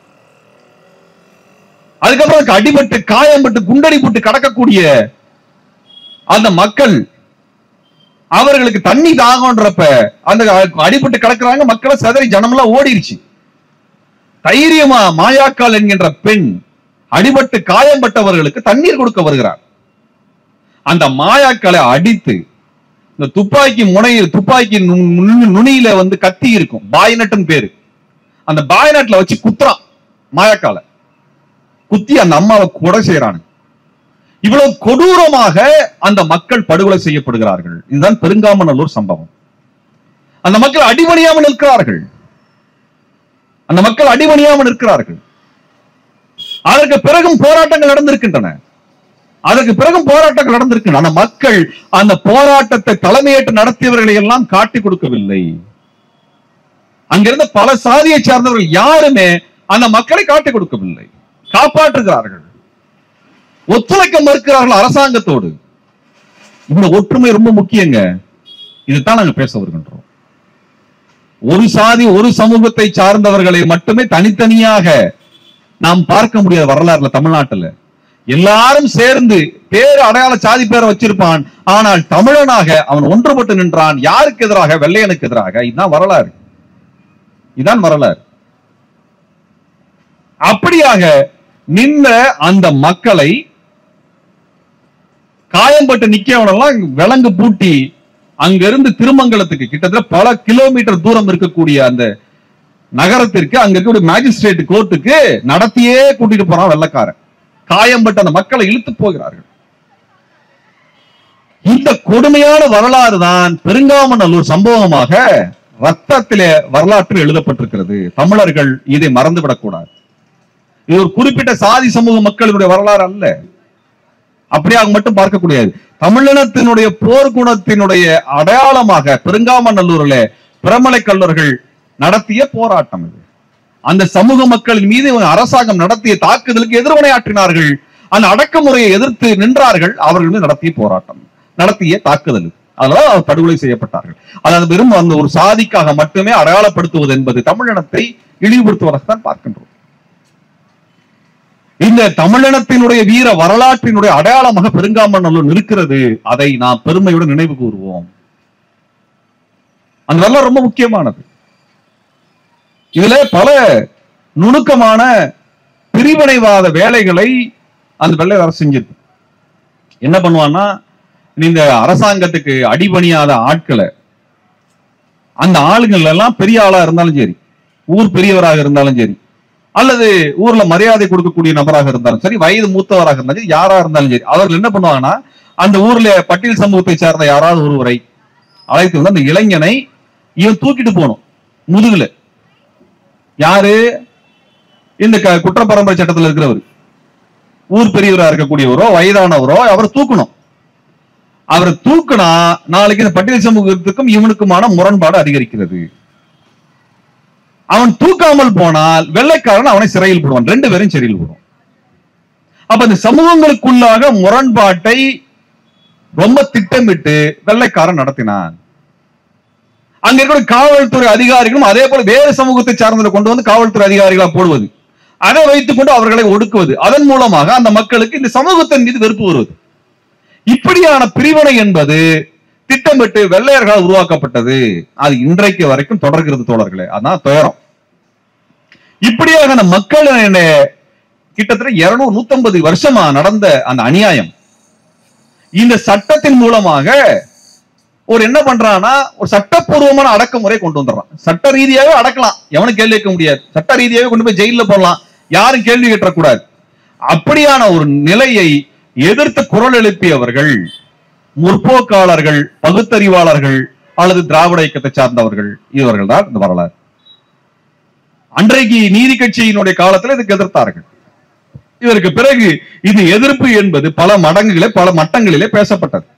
அதுக்கப்புறம் அடிபட்டு காயம்பட்டு குண்டடி போட்டு கடக்கக்கூடிய அந்த மக்கள், அவர்களுக்கு தண்ணி தாகம்ன்றப்ப அந்த அடிபட்டு கிடக்குறாங்க, மக்களை சதறி ஜனமெல்லாம் ஓடிருச்சு. தைரியமா மாயாக்கால் என்கின்ற பெண் அடிபட்டு காயம்பட்டவர்களுக்கு தண்ணீர் கொடுக்க வருகிறார். அந்த மாயாக்களை அடித்து இந்த துப்பாக்கி முனையில், துப்பாக்கி நுனியில வந்து கத்தி இருக்கும், பாய்நட்டுன்னு பேரு, அந்த பாய்நட்ல வச்சு குத்துறான். மாயாக்கால குத்தி அந்த அம்மாவை கொலை செய்யறானு. இவ்வளவு கொடூரமாக அந்த மக்கள் படுகொலை செய்யப்படுகிறார்கள். இதுதான் பெருங்காமநல்லூர் சம்பவம். அந்த மக்கள் அடிபணியாமல் நிற்கிறார்கள். அந்த மக்கள் அடிபணியாமல் நிற்கிறார்கள். அதற்கு பிறகும் போராட்டங்கள் நடந்திருக்கின்றன. அதற்கு பிறகு போராட்டங்கள் நடந்திருக்கு. அந்த மக்கள் அந்த போராட்டத்தை தலைமையேற்று நடத்தியவர்களை எல்லாம் காட்டி கொடுக்கவில்லை. அங்கிருந்த பல சாதியை சார்ந்தவர்கள் யாருமே அந்த மக்களை காட்டி கொடுக்கவில்லை, காப்பாற்றுகிறார்கள், ஒத்துழைக்க மறுக்கிறார்கள் அரசாங்கத்தோடு. இந்த ஒற்றுமை ரொம்ப முக்கியங்க. இதுதான் நாங்க பேச வருகின்றோம். ஒரு சாதி ஒரு சமூகத்தை சார்ந்தவர்களை மட்டுமே தனித்தனியாக நாம் பார்க்க முடியாத வரலாறுல தமிழ்நாட்டுல எல்லாரும் சேர்ந்து பேர் அடையாள சாதி பேரை வச்சிருப்பான். ஆனால் தமிழனாக அவன் ஒன்றுபட்டு நின்றான். யாருக்கு எதிராக? வெள்ளையனுக்கு எதிராக. இதுதான் வரலாறு, இதுதான் வரலாறு. அப்படியாக நின்ற அந்த மக்களை காயம்பட்டு நிக்கவனெல்லாம் விலங்கு பூட்டி அங்கிருந்து திருமங்கலத்துக்கு கிட்டத்தட்ட பல கிலோமீட்டர் தூரம் இருக்கக்கூடிய அந்த நகரத்திற்கு அங்க இருக்கக்கூடிய மேஜிஸ்ட்ரேட் கோர்ட்டுக்கு நடத்தியே கூட்டிட்டு போறான் வெள்ளக்காரன். காயம்பட்டு அந்த மக்களை இழுத்து போகிறார்கள். இந்த கொடுமையான வரலாறு தான் பெருங்காமநல்லூர் சம்பவமாக ரத்தத்திலே வரலாற்றில் எழுதப்பட்டிருக்கிறது. தமிழர்கள் இதை மறந்துவிடக் கூடாது. இது ஒரு குறிப்பிட்ட சாதி சமூக மக்களுடைய வரலாறு அல்ல. அப்படியாக மட்டும் பார்க்க கூடாது. தமிழினத்தினுடைய போர்க்குணத்தினுடைய அடையாளமாக பெருங்காமநல்லூரில் பிரமலை கல்லர்கள் நடத்திய போராட்டம் இது. அந்த சமூக மக்களின் மீது அரசாங்கம் நடத்திய தாக்குதலுக்கு எதிர்வினையாற்றினார்கள். அந்த அடக்குமுறையை எதிர்த்து நின்றார்கள். அவர்கள் மீது நடத்திய போராட்டம், நடத்திய தாக்குதல், அதனால அவர் படுகொலை செய்யப்பட்டார்கள். அதாவது வெறும் அந்த ஒரு சாதிக்காக மட்டுமே அடையாளப்படுத்துவது என்பது தமிழினத்தை இழிவுபடுத்துவதாகத்தான் பார்க்கின்றோம். இந்த தமிழினத்தினுடைய வீர வரலாற்றினுடைய அடையாளமாக பெருங்காமநல்லூர் இருக்கிறது. அதை நாம் பெருமையுடன் நினைவு கூறுவோம். அந்த வரலாறு ரொம்ப முக்கியமானது. இதுல பல நுணுக்கமான பிரிவினைவாத வேலைகளை அந்த வெள்ளை அரசு செஞ்சிருக்கு. என்ன பண்ணுவான்னா, இந்த அரசாங்கத்துக்கு அடிபணியாத ஆட்களை, அந்த ஆளுங்கள் எல்லாம் பெரிய ஆளா இருந்தாலும் சரி, ஊர் பெரியவராக இருந்தாலும் சரி, அல்லது ஊர்ல மரியாதை கொடுக்கக்கூடிய நபராக இருந்தாலும் சரி, வயது மூத்தவராக இருந்தாலும் சரி, யாரா இருந்தாலும் சரி, அவர்கள் என்ன பண்ணுவாங்கன்னா, அந்த ஊர்ல பட்டியல் சமூகத்தை சார்ந்த யாராவது ஒருவரை அழைத்து வந்து அந்த இளைஞனை இவன் தூக்கிட்டு போகணும் முதுகுல. யாரு? இந்த குற்றப்பரம்பரை சட்டத்தில் இருக்கிறவர், ஊர் பெரியவராக இருக்கக்கூடியவரோ வயதானவரோ அவரை தூக்கணும். அவரை தூக்கினா நாளைக்கு இந்த பட்டியல் சமூகத்துக்கும் இவனுக்குமான முரண்பாடு அதிகரிக்கிறது. அவன் தூக்காமல் போனால் வெள்ளைக்காரன் அவனை சிறையில் போடுவான், ரெண்டு பேரும் சிறையில் போடுவான். அப்ப இந்த சமூகங்களுக்குள்ளாக முரண்பாட்டை ரொம்ப திட்டமிட்டு வெள்ளைக்காரன் நடத்தினான். அங்க இருக்கிற காவல்துறை அதிகாரிகளும் அதே போல வேறு சமூகத்தை சார்ந்தவர்களை கொண்டு வந்து காவல்துறை அதிகாரிகளா போடுவது, அதை வைத்துக் கொண்டு அவர்களை ஒடுக்குவது, அதன் மூலமாக அந்த மக்களுக்கு இந்த சமூகத்தின் மீது வெறுப்பு வருவது. இப்படியான பிரிவினை என்பது திட்டமிட்டு வெள்ளையர்களால் உருவாக்கப்பட்டது. அது இன்றைக்கு வரைக்கும் தொடர்கிறது தோழர்களே. அதான் துயரம். இப்படியாக அந்த மக்கள் கிட்டத்தட்ட 250 வருஷமா நடந்த அந்த அநியாயம் இந்த சட்டத்தின் மூலமாக ஒரு என்ன பண்றான்னா, ஒரு சட்டப்பூர்வமான அடக்குமுறை கொண்டு வந்துடுறான். சட்ட ரீதியாவே அடக்கலாம், எவனும் கேள்வி கேட்க முடியாது. சட்ட ரீதியாவே கொண்டு போய் ஜெயில போடலாம், யாரும் கேள்வி கேட்டக்கூடாது. அப்படியான ஒரு நிலையை எதிர்த்து குரல் எழுப்பியவர்கள் முற்போக்காளர்கள், பகுத்தறிவாளர்கள் அல்லது திராவிட இயக்கத்தை சார்ந்தவர்கள். இவர்கள் தான் இந்த வரலாறு. அன்றைக்கு நீதி கட்சியினுடைய காலத்தில் இதுக்கு எதிர்த்தார்கள். இதற்கு பிறகு இது எதிர்ப்பு என்பது பல மடங்குகளே பல மட்டங்களிலே பேசப்பட்டது.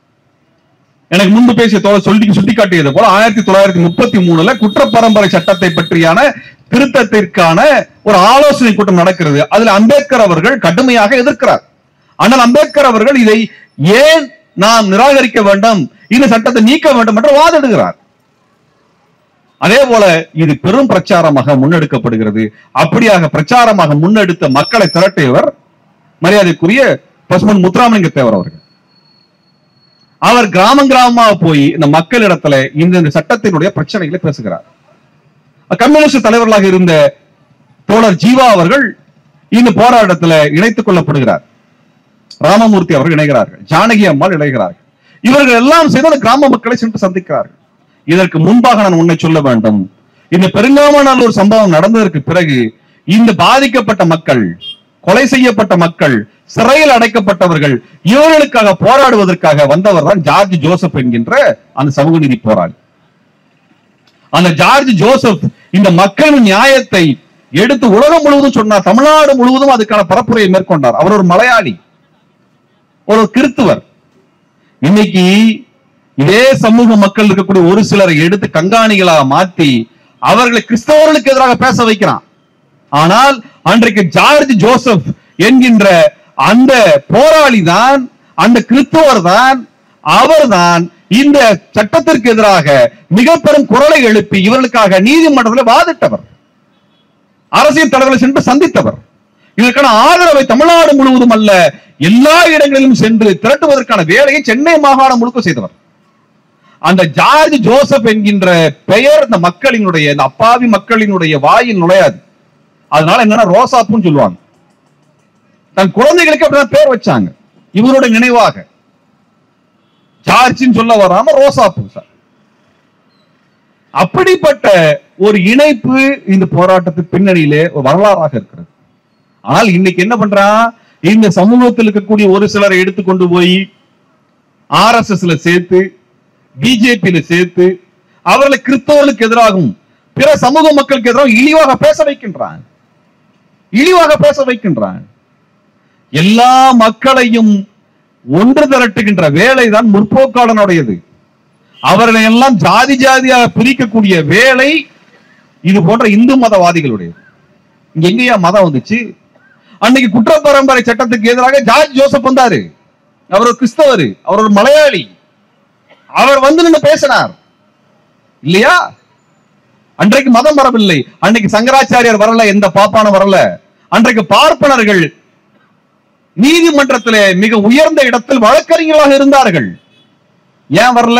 எனக்கு முன்பு பேசிய தோழர் சுட்டிக்காட்டியது போல 1933 குற்றப்பரம்பரை சட்டத்தை பற்றியான திருத்தத்திற்கான ஒரு ஆலோசனை கூட்டம் நடக்கிறது. அதுல அம்பேத்கர் அவர்கள் கடுமையாக எதிர்க்கிறார். ஆனால் அம்பேத்கர் அவர்கள் இதை ஏன் நாம் நிராகரிக்க வேண்டும், இந்த சட்டத்தை நீக்க வேண்டும் என்று வாதிடுகிறார். அதே போல இது பெரும் பிரச்சாரமாக முன்னெடுக்கப்படுகிறது. அப்படியாக பிரச்சாரமாக முன்னெடுத்த மக்களை திரட்டியவர் மரியாதைக்குரிய பசுமன் முத்துராமலிங்க தேவர் அவர்கள். அவர் கிராமம் கிராமமாக போய் இந்த மக்களிடத்துல இந்த சட்டத்தினுடைய பிரச்சனைகளை பேசுகிறார். கம்யூனிஸ்ட் தலைவர்களாக இருந்த தோழர் ஜீவா அவர்கள் இந்த போராட்டத்தில் இணைத்துக் கொள்ளப்படுகிறார். ராமமூர்த்தி அவர்கள் இணைகிறார்கள், ஜானகி அம்மாள் இணைகிறார்கள். இவர்கள் எல்லாம் சேர்ந்து கிராம மக்களை சென்று சந்திக்கிறார்கள். இதற்கு முன்பாக நான் உன்னை சொல்ல வேண்டும், இந்த பெருங்காமநல்லூர் சம்பவம் நடந்ததற்கு பிறகு இந்த பாதிக்கப்பட்ட மக்கள், கொலை செய்யப்பட்ட மக்கள், சிறையில் அடைக்கப்பட்டவர்கள், இவர்களுக்காக போராடுவதற்காக வந்தவர் தான் ஜார்ஜ் ஜோசப் என்கின்ற அந்த சமூக நீதி போராளி. அந்த ஜார்ஜ் ஜோசப் இந்த மக்களின் நியாயத்தை எடுத்து உலகம் முழுவதும் சொன்னார். தமிழ்நாடு முழுவதும் அதுக்கான பரப்புரையை மேற்கொண்டார். அவர் ஒரு மலையாளி. ஒரு கிறிஸ்துவர். இன்னைக்கு இதே சமூக மக்கள் இருக்கக்கூடிய ஒரு சிலரை எடுத்து கண்காணிகளாக மாற்றி அவர்களை கிறிஸ்தவர்களுக்கு எதிராக பேச வைக்கிறான். ஆனால் அன்றைக்கு ஜார்ஜ் ஜோசப் என்கின்ற அந்த போராளி தான், அந்த கிறிஸ்தவர் தான், அவர்தான் இந்த சட்டத்திற்கு எதிராக மிக பெரும் குரலை எழுப்பி இவர்களுக்காக நீதிமன்றத்தில் வாதிட்டவர், அரசியல் தலைவர்களை சென்று சந்தித்தவர். இதற்கான ஆதரவை தமிழ்நாடு முழுவதும் அல்ல எல்லா இடங்களிலும் சென்று திரட்டுவதற்கான வேலையை சென்னை மாகாணம் முழுக்க செய்தவர். அந்த ஜார்ஜ் ஜோசப் என்கின்ற பெயர் இந்த மக்களினுடைய, இந்த அப்பாவி மக்களினுடைய வாயில் நுழையாது. அதனால என்னன்னா ரோசாப்புன்னு சொல்லுவாங்க. தன் குழந்தைகளுக்கு அப்படிதான் பேர் வச்சாங்க இவருடைய நினைவாக. ஜார்ஜின்னு சொல்ல வராம ரோசாப்பு சார். அப்படிப்பட்ட ஒரு இணைப்பு இந்த போராட்டத்துக்கு பின்னணியிலே ஒரு வரலாறாக இருக்கிறது. ஆனால் இன்னைக்கு என்ன பண்றான், இந்த சமூகத்தில் இருக்கக்கூடிய ஒரு சிலரை எடுத்துக்கொண்டு போய் RSSல சேர்த்து, BJPல சேர்த்து, அவர்களை கிறிஸ்தவர்களுக்கு எதிராகவும் பிற சமூக மக்களுக்கு எதிராக இழிவாக பேச வைக்கின்றான், இழிவாக பேச வைக்கின்றான். எல்லா மக்களையும் ஒன்று திரட்டுகின்ற வேலைதான் முற்போக்காளனுடையது. அவர்களை எல்லாம் ஜாதி ஜாதியாக பிரிக்கக்கூடிய வேலை இது போன்ற இந்து மதவாதிகளுடையது. இங்க எங்கேயா மதம் வந்துச்சு? அன்னைக்கு குற்ற பரம்பரை சட்டத்துக்கு எதிராக ஜார்ஜ் ஜோசப் வந்தாரு. அவர் ஒரு கிறிஸ்தவர், அவர் ஒரு மலையாளி. அவர் வந்து நின்று பேசினார் இல்லையா? அன்றைக்கு மதம் வரவில்லை. அன்னைக்கு சங்கராச்சாரியார் வரல, எந்த பாப்பான வரல. அன்றைக்கு பார்ப்பனர்கள் நீதிமன்றத்திலே மிக உயர்ந்த இடத்தில் வழக்கறிஞர்களாக இருந்தார்கள். ஏன் வரல?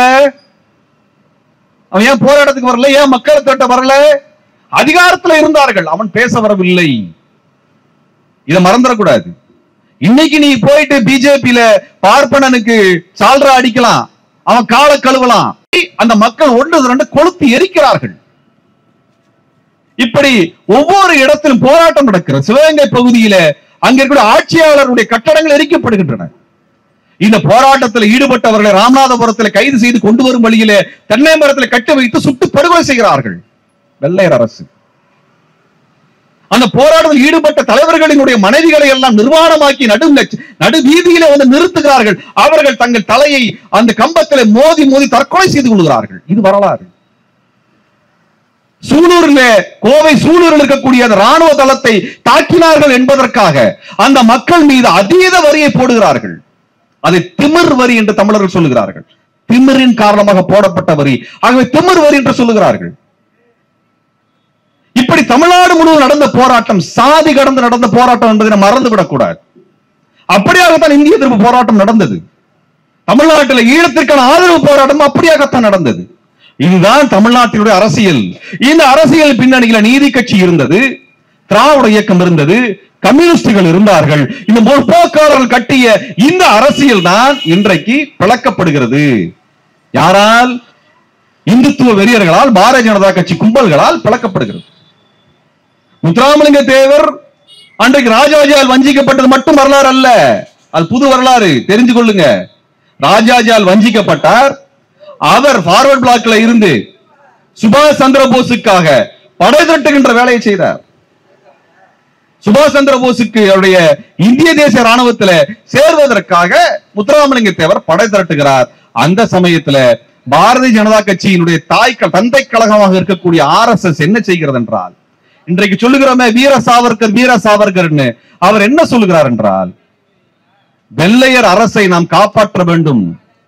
அவன் ஏன் போராட்டத்துக்கு வரல? ஏன் மக்களை திரட்ட வரல? அதிகாரத்தில் இருந்தார்கள், அவன் பேச வரவில்லை. இதை மறந்துடக்கூடாது. இன்னைக்கு நீ போயிட்டு BJPல பார்ப்பனனுக்கு சால்ரா அடிக்கலாம், அவன் காலை கழுவலாம். அந்த மக்கள் ஒன்று திரண்டு கொளுத்தி எரிக்கிறார்கள். இப்படி ஒவ்வொரு இடத்திலும் போராட்டம் நடக்கிறது. சிவகங்கை பகுதியில அங்க இருக்கிற ஆட்சியாளருடைய கட்டடங்கள் எரிக்கப்படுகின்றன. இந்த போராட்டத்தில் ஈடுபட்டவர்களை ராமநாதபுரத்தில் கைது செய்து கொண்டு வரும் வழியிலே தென்னை மரத்தில் கட்டி வைத்து சுட்டு படுகொலை செய்கிறார்கள் வெள்ளையர் அரசு. அந்த போராட்டத்தில் ஈடுபட்ட தலைவர்களினுடைய மனைவிகளை எல்லாம் நிர்வாணமாக்கி நடு வீதியிலே வந்து நிறுத்துகிறார்கள். அவர்கள் தங்கள் தலையை அந்த கம்பத்தில் மோதி மோதி தற்கொலை செய்து கொள்கிறார்கள். இது வரலாறு. சூலூரில், கோவை சூலூரில் இருக்கக்கூடிய அந்த ராணுவ தளத்தை தாக்கினார்கள் என்பதற்காக அந்த மக்கள் மீது அதீத வரியை போடுகிறார்கள். அதை திமிர் வரி என்று தமிழர்கள் சொல்லுகிறார்கள். திமிரின் காரணமாக போடப்பட்ட வரி, ஆகவே திமிர் வரி என்று சொல்லுகிறார்கள். இப்படி தமிழ்நாடு முழுவதும் நடந்த போராட்டம் சாதி கடந்து நடந்த போராட்டம் என்பதை மறந்துவிடக் கூடாது. அப்படியாகத்தான் இந்திய எதிர்ப்பு போராட்டம் நடந்தது. தமிழ்நாட்டில் ஈழத்திற்கான ஆதரவு போராட்டம் அப்படியாகத்தான் நடந்தது. இதுதான் தமிழ்நாட்டினுடைய அரசியல். இந்த அரசியல் பின்னணியில நீதி கட்சி இருந்தது, திராவிட இயக்கம் இருந்தது, கம்யூனிஸ்டுகள் இருந்தார்கள். இந்த முற்போக்காளர்கள் கட்டிய இந்த அரசியல் தான் இன்றைக்கு பிளக்கப்படுகிறது. யாரால்? இந்துத்துவ வெறியர்களால், பாரதிய ஜனதா கட்சி கும்பல்களால் பிளக்கப்படுகிறது. முத்துராமலிங்க தேவர் அன்றைக்கு ராஜாஜியால் வஞ்சிக்கப்பட்டது மட்டும் வரலாறு அல்ல, அது புது வரலாறு, தெரிஞ்சு கொள்ளுங்க. ராஜாஜியால் வஞ்சிக்கப்பட்டார். அவர் ஃபார்வர்ட் பிளாக்ல இருந்து சுபாஷ் சந்திர போஸுக்காக படை திரட்டுகின்ற வேலையை செய்தார். சுபாஷ் சந்திர போஸுக்கு அவருடைய இந்திய தேசிய ராணுவத்தில் சேர்வதற்காக முத்துராமலிங்க தேவர் படை திரட்டுகிறார். அந்த சமயத்தில் பாரதிய ஜனதா கட்சியினுடைய தந்தை கழகமாக இருக்கக்கூடிய RSS என்ன செய்கிறது என்றால், இன்றைக்கு சொல்லுகிறோமே வீர சாவர்கர் வீர சாவர்கர்னு, அவர் என்ன சொல்லுகிறார் என்றால், வெள்ளையர் அரசை நாம் காப்பாற்ற வேண்டும்,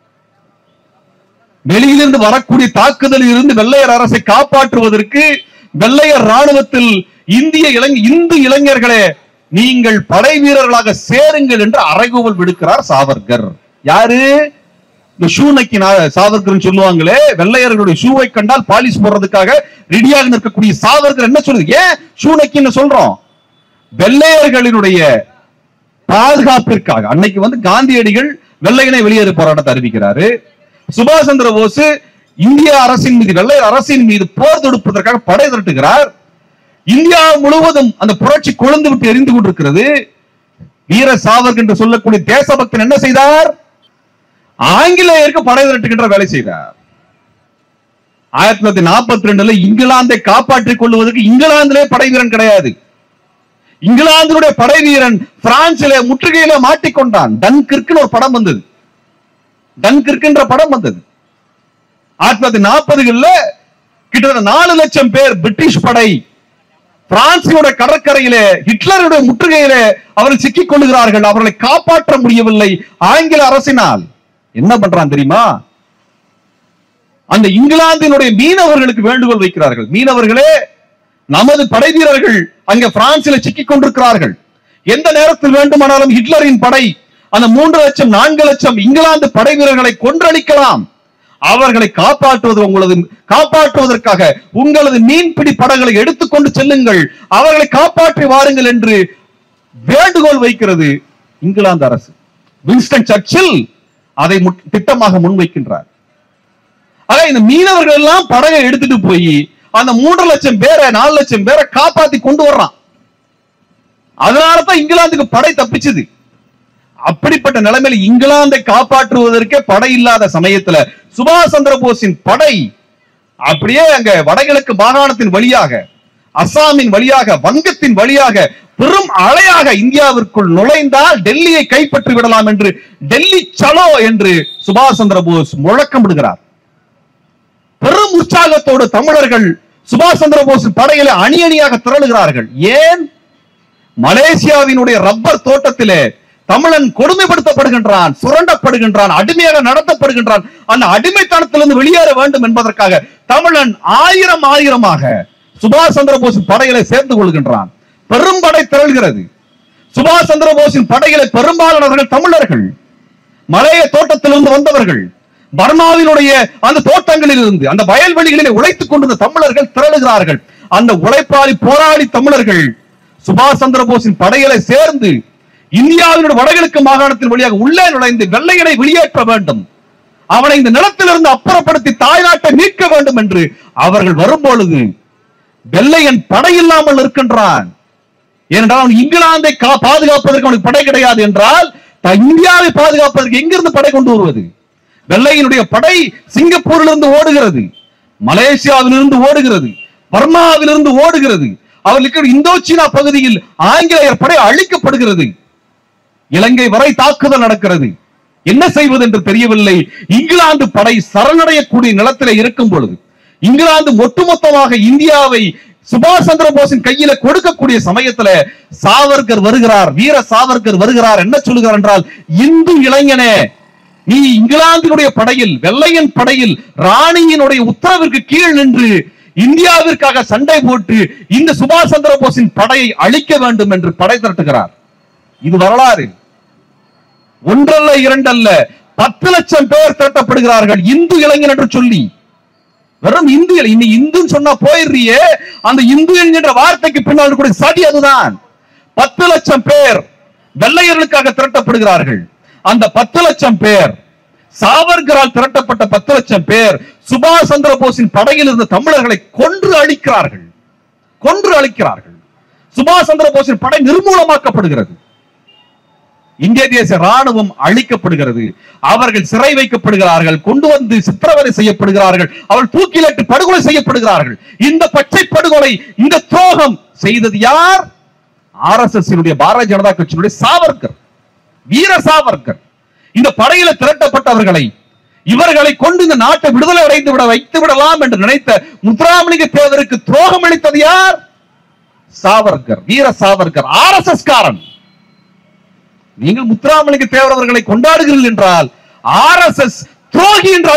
வெளியிலிருந்து வரக்கூடிய தாக்குதலில் இருந்து வெள்ளையர் அரசை காப்பாற்றுவதற்கு வெள்ளையர் ராணுவத்தில் இந்து இளைஞர்களே நீங்கள் படை வீரர்களாக சேருங்கள் என்று அறைகூவல் விடுக்கிறார் சாவர்கர். யாரு? இந்த ஷூ நக்கி சாவர்கர் சொல்லுவாங்களே, வெள்ளையர்களுடைய ஷூவை கண்டால் பாலிஷ் போடுறதுக்காக ரெடியாக நிற்கக்கூடிய சாவர்கர் என்ன சொல்லுது? ஏன் ஷூ நக்கின்னு சொல்றோம்? வெள்ளையர்களினுடைய பாதுகாப்பிற்காக அன்னைக்கு வந்து காந்தியடிகள் வெள்ளையனை வெளியேறு போராட்டத்தை அறிவிக்கிறாரு. சுபாஷ் சந்திர போஸ் இந்திய அரசின் மீது, வெள்ளையர் அரசின் மீது போர் தொடுப்பதற்காக படை திரட்டுகிறார். இந்தியா முழுவதும் அந்த புரட்சி கொழுந்து விட்டு எரிந்து கொண்டிருக்கிறது. வீர சாவர்கர் என்று சொல்லக்கூடிய தேசபக்தன் என்ன செய்தார்? ஆங்கிலேயருக்கு படை திரட்டுகின்ற வேலை செய்தார். 1942 இங்கிலாந்தை காப்பாற்றிக் கொள்வதற்கு இங்கிலாந்திலே படை வீரன் கிடையாது. இங்கிலாந்தினுடைய படை வீரன் பிரான்சிலே முற்றுகையில மாட்டிக்கொண்டான். டன்கிர்க்னு ஒரு படம் வந்தது. டன்கிர்க்ன்ற படம் வந்தது 1940களில். கிட்டத்தட்ட 4 லட்சம் பேர் பிரிட்டிஷ் படை பிரான்சினுடைய கடற்கரையிலே ஹிட்லருடைய முற்றுகையிலே அவர்கள் சிக்கிக் கொள்ளுகிறார்கள். அவர்களை காப்பாற்ற முடியவில்லை ஆங்கில அரசினால். என்ன பண்றான் தெரியுமா? அந்த இங்கிலாந்தினுடைய மீனவர்களுக்கு வேண்டுகோள் வைக்கிறார்கள். மீனவர்களே, நமது படை வீரர்கள் அங்கே பிரான்சில் சிக்கிக் கொண்டிருக்கிறார்கள். எந்த நேரத்தில் வேண்டுமானாலும் ஹிட்லரின் படை அந்த 3 லட்சம் 4 லட்சம் இங்கிலாந்து படை வீரர்களை கொன்றளிக்கலாம். அவர்களை காப்பாற்றுவதற்காக உங்களது மீன்பிடி படகுகளை எடுத்துக்கொண்டு செல்லுங்கள், அவர்களை காப்பாற்றி வாருங்கள் என்று வேண்டுகோள் வைக்கிறது இங்கிலாந்து அரசு. வின்ஸ்டன் சர்ச்சில் அதை திட்டமாக முன்வைக்கின்றார். ஆக இந்த மீனவர்கள் எல்லாம் படகை எடுத்துட்டு போய் அந்த 3 லட்சம் பேரை 4 லட்சம் பேரை காப்பாத்தி கொண்டு வர்றான். அதனாலதான் இங்கிலாந்துக்கு படை தப்பிச்சது. அப்படிப்பட்ட நிலைமையில் இங்கிலாந்தை காப்பாற்றுவதற்கே படை இல்லாத சமயத்துல சுபாஷ் சந்திர போஸின் படை அப்படியே அங்க வடகிழக்கு மாகாணத்தின் வழியாக, அசாமின் வழியாக, வங்கத்தின் வழியாக பெரும் அலையாக இந்தியாவிற்குள் நுழைந்தால் டெல்லியை கைப்பற்றி விடலாம் என்று டெல்லி சலோ என்று சுபாஷ் சந்திர போஸ் முழக்கமிடுகிறார். பெரும் உற்சாகத்தோடு தமிழர்கள் சுபாஷ் சந்திர போஸ் படையிலே அணி அணியாக திரளுகிறார்கள். ஏன்? மலேசியாவினுடைய ரப்பர் தோட்டத்திலே தமிழன் கொடுமைப்படுத்தப்படுகின்றான், சுரண்டப்படுகின்றான், அடிமையாக நடத்தப்படுகின்றான். அந்த அடிமைத்தனத்திலிருந்து வெளியேற வேண்டும் என்பதற்காக தமிழன் ஆயிரமாக சுபாஷ் சந்திர போஸ் படையிலே சேர்ந்து கொள்கின்றான். பெரும்படை திரள்கிறது. சுபாஷ் சந்திர போஸின் படையிலே பெரும்பாலானவர்கள் தமிழர்கள், மலைய தோட்டத்திலிருந்து வந்தவர்கள், பர்மாவினுடைய அந்த தோட்டங்களில் இருந்து அந்த வயல்வெளிகளிலே உழைத்துக் கொண்டிருந்த தமிழர்கள் திரளுகிறார்கள். அந்த உழைப்பாளி போராளி தமிழர்கள் சுபாஷ் சந்திர போஸின் படைகளை சேர்ந்து இந்தியாவினுடைய வடகிழக்கு மாகாணத்தின் வழியாக உள்ளே நுழைந்து வெள்ளையனை வெளியேற்ற வேண்டும், அவனை இந்த நிலத்திலிருந்து அப்புறப்படுத்தி தாய்நாட்டை மீட்க வேண்டும் என்று அவர்கள் வரும்பொழுது வெள்ளையன் படை இல்லாமல் இருக்கின்றான். ஏனென்றால் அவன் இங்கிலாந்தை பாதுகாப்பதற்கு அவனுக்கு படை கிடையாது என்றால் இந்தியாவை பாதுகாப்பதற்கு எங்கிருந்து படை கொண்டு வருவது? வெள்ளையினுடைய படை சிங்கப்பூரிலிருந்து ஓடுகிறது, மலேசியாவிலிருந்து ஓடுகிறது, பர்மாவிலிருந்து ஓடுகிறது. அவர்களுக்கு இந்தோசீனா பகுதியில் ஆங்கிலேயர் படை அழிக்கப்படுகிறது. இலங்கை வரை தாக்குதல் நடக்கிறது. என்ன செய்வது என்று தெரியவில்லை. இங்கிலாந்து படை சரணடையக்கூடிய நிலத்திலே இருக்கும் பொழுது, இங்கிலாந்து ஒட்டுமொத்தமாக இந்தியாவை சுபாஷ் சந்திர போஸின் கையில கொடுக்கக்கூடிய சமயத்துல சாவர்கர் வருகிறார், வீர சாவர்கர் வருகிறார். என்ன சொல்லுகிறார் என்றால், இந்து இளைஞனே, நீ இங்கிலாந்தினுடைய படையில், வெள்ளையன் படையில் ராணியினுடைய உத்தரவிற்கு கீழ் நின்று இந்தியாவிற்காக சண்டை போட்டு இந்த சுபாஷ் சந்திர போஸின் படையை அழிக்க வேண்டும் என்று படை திரட்டுகிறார். இது வரலாறு. ஒன்றல்ல இரண்டல்ல 10 லட்சம் பேர் திரட்டப்படுகிறார்கள் இந்து இளைஞன் என்று சொல்லி. வெறும் இந்து இனி இந்து சொன்னா போயிடுறியே, அந்த இந்து என்கின்ற வார்த்தைக்கு பின்னால் கூட சதி அதுதான். 10 லட்சம் பேர் வெள்ளையர்களுக்காக திரட்டப்படுகிறார்கள். அந்த 10 லட்சம் பேர் சாவர்கரால் திரட்டப்பட்ட 10 லட்சம் பேர் சுபாஷ் சந்திர போஸின் படையில் இருந்த தமிழர்களை கொன்று அழிக்கிறார்கள். சுபாஷ் சந்திர போஸின் படை நிர்மூலமாக்கப்படுகிறது. இந்திய தேச ராணுவம் அழிக்கப்படுகிறது. அவர்கள் சிறை வைக்கப்படுகிறார்கள், கொண்டு வந்து சித்திரவதை செய்யப்படுகிறார்கள், அவர்கள் தூக்கிலிட்டு படுகொலை செய்யப்படுகிறார்கள். இந்த பச்சை படுகொலை, இந்த துரோகம் செய்தது யார்? RSS பாரதிய ஜனதா கட்சியினுடைய சாவர்கர், வீர சாவர்கர். இந்த படையில திரட்டப்பட்டவர்களை, இவர்களை கொண்டு இந்த நாட்டை விடுதலை அடைந்து வைத்து விடலாம் என்று நினைத்த முத்துராமலிங்க தேவருக்கு துரோகம் அளித்தது யார்? சாவர்கர், வீர சாவர்கர், RSS காரன். நீங்கள் முத்துராமலிங்க தேவர் அவர்களை கொண்டாடுகிறீர்கள் என்றால் RSS துரோகி என்று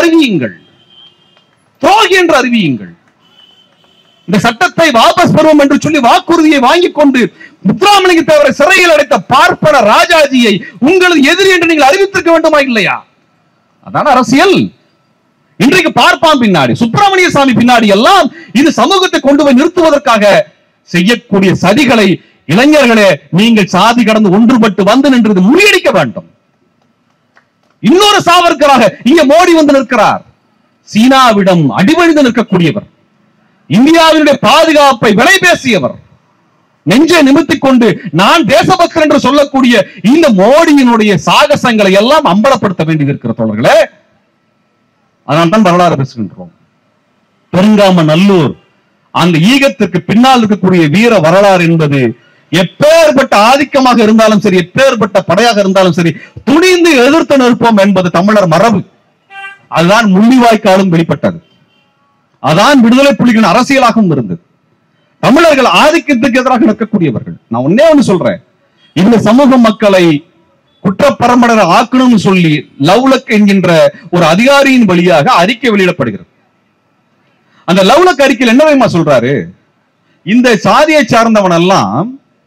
அறிவியுங்கள். இந்த சட்டத்தை வாபஸ் பெறுவோம் என்று சொல்லி வாக்குறுதியை வாங்கிக் கொண்டு முத்துராமலிங்க தேவரை சிறையில் அடைத்த பார்ப்பன ராஜாஜியை உங்களது எதிரி என்று நீங்கள் அறிவித்திருக்க வேண்டுமா இல்லையா? அதான் அரசியல். இன்றைக்கு பார்ப்பான் பின்னாடி, சுப்பிரமணிய சாமி பின்னாடி எல்லாம் இது சமூகத்தை கொண்டு போய் நிறுத்துவதற்காக செய்யக்கூடிய சதிகளை இளைஞர்களே நீங்கள் சாதி கடந்து ஒன்றுபட்டு வந்து நின்றது முறியடிக்க வேண்டும். இன்னொரு சாவர்கராக இங்க மோடி வந்து நிற்கிறார். சீனாவிடம் அடிபணிந்து நிற்கக்கூடியவர், இந்தியாவினுடைய பாதுகாப்பை விலை பேசியவர், நெஞ்சை நிமித்திக் கொண்டு நான் தேசபக்தர் என்று சொல்லக்கூடிய இந்த மோடியினுடைய சாகசங்களை எல்லாம் அம்பலப்படுத்த வேண்டியிருக்கிற தோழர்களே. அதனால் தான் வரலாறு பேசுகின்றோம். பெருங்காம நல்லூர் அந்த ஈகத்திற்கு பின்னால் இருக்கக்கூடிய வீர வரலாறு என்பது எப்பேற்பட்ட ஆதிக்கமாக இருந்தாலும் சரி, எப்பேற்பட்ட படையாக இருந்தாலும் சரி, துணிந்து எதிர்த்து நிற்போம் என்பது தமிழர் மரபு. அதுதான் முள்ளிவாய்க்காலும் வெளிப்பட்டது. அதான் விடுதலை புலிகளின் அரசியலாகவும் இருந்தது. தமிழர்கள் ஆதிக்கத்துக்கு எதிராக நிற்கக்கூடியவர்கள். நான் ஒன்னே ஒண்ணு சொல்றேன், இந்த சமூக மக்களை குற்றப்பரம்பரை ஆக்கணும்னு சொல்லி லவ்லக் என்கின்ற ஒரு அதிகாரியின் வழியாக அறிக்கை வெளியிடப்படுகிறது. அந்த லவ்லக் அறிக்கையில் என்ன சொல்றாரு, இந்த சாதியை சார்ந்தவன் எல்லாம்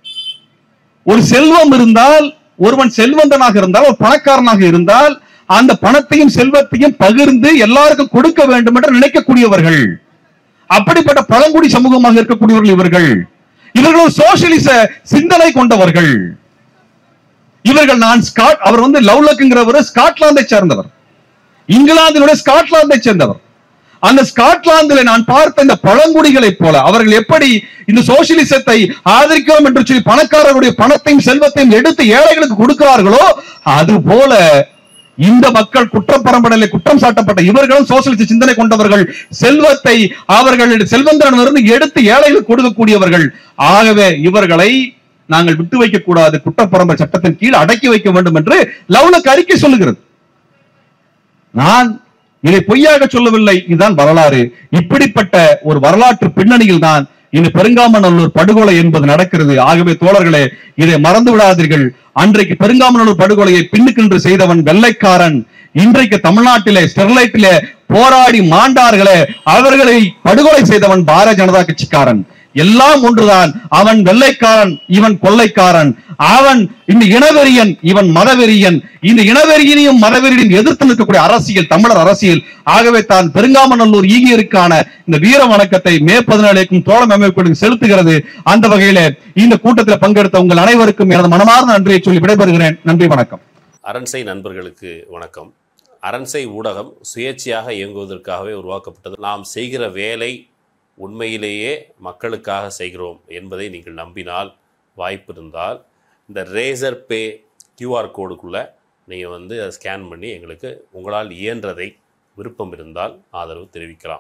ஒரு செல்வம் இருந்தால், ஒருவன் செல்வந்தனாக இருந்தால், ஒரு பணக்காரனாக இருந்தால், அந்த பணத்தையும் செல்வத்தையும் பகிர்ந்து எல்லாருக்கும் கொடுக்க வேண்டும் என்று நினைக்கக்கூடியவர்கள். அப்படிப்பட்ட பழங்குடி சமூகமாக இருக்கக்கூடியவர்கள் இவர்கள். இவர்கள் சோசியலிச சிந்தனை கொண்டவர்கள். இவர்கள் அவர் லவ்லக்ங்கிறவர் ஸ்காட்லாந்தை சேர்ந்தவர், இங்கிலாந்தினுடைய ஸ்காட்லாந்தை சேர்ந்தவர். அந்த ஸ்காட்லாந்தில் நான் பார்த்த இந்த பழங்குடிகளை போல அவர்கள் எப்படி இந்த சோசியலிசத்தை ஆதரிக்கிறோம் என்று சொல்லி பணக்காரர்களுடைய பணத்தையும் செல்வத்தையும் எடுத்து ஏழைகளுக்கு கொடுக்கிறார்களோ, அது போல இந்த மக்கள் குற்றப்பரம்பரையிலே குற்றம் சாட்டப்பட்ட இவர்களும் சோசியலிச சிந்தனை கொண்டவர்கள். செல்வத்தை அவர்கள் செல்வந்தரிடமிருந்து எடுத்து ஏழைகளுக்கு கொடுக்கக்கூடியவர்கள். ஆகவே இவர்களை நாங்கள் விட்டு வைக்க கூடாது, குற்றப்பரம்பரை சட்டத்தின் கீழ் அடக்கி வைக்க வேண்டும் என்று லவ்லக் அறிக்கை சொல்லுகிறது. நான் இதை பொய்யாக சொல்லவில்லை, இதுதான் வரலாறு. இப்படிப்பட்ட ஒரு வரலாற்று பின்னணியில் தான் இந்த பெருங்காமநல்லூர் படுகொலை என்பது நடக்கிறது. ஆகவே தோழர்களே, இதை மறந்து விடாதீர்கள். அன்றைக்கு பெருங்காமநல்லூர் படுகொலையை பின்னுக்கென்று செய்தவன் வெள்ளைக்காரன். இன்றைக்கு தமிழ்நாட்டிலே ஸ்டெர்லைட்டிலே போராடி மாண்டார்களே, அவர்களை படுகொலை செய்தவன் பாரதிய ஜனதா கட்சிக்காரன். எல்லாம் ஒன்றுதான். அவன் வெள்ளைக்காரன், இவன் கொள்ளைக்காரன். அவன் இந்த இனவெறியன், இவன் மதவெறியன். இந்த இனவெறியனையும் மதவெறியனையும் எதிர்த்து நிற்கக்கூடிய அரசியல் தமிழர் அரசியல். ஆகவே தான் பெருங்காமநல்லூர் ஈகியருக்கான இந்த வீர வணக்கத்தை மே 17 தோழமை அமைப்புகளுக்கு செலுத்துகிறது. அந்த வகையில இந்த கூட்டத்தில் பங்கெடுத்த உங்கள் அனைவருக்கும் எனது மனமார்ந்த நன்றியை சொல்லி விடைபெறுகிறேன். நன்றி, வணக்கம். அரண்சை நண்பர்களுக்கு வணக்கம். அரண்சை ஊடகம் சுயேட்சையாக இயங்குவதற்காகவே உருவாக்கப்பட்டது. நாம் செய்கிற வேலை உண்மையிலேயே மக்களுக்காக செய்கிறோம் என்பதை நீங்கள் நம்பினால், வாய்ப்பு இருந்தால் இந்த ரேசர் பே QR கோடுக்குள்ளே நீங்கள் அதை ஸ்கேன் பண்ணி எங்களுக்கு உங்களால் இயன்றதை விருப்பம் இருந்தால் ஆதரவு தெரிவிக்கலாம்.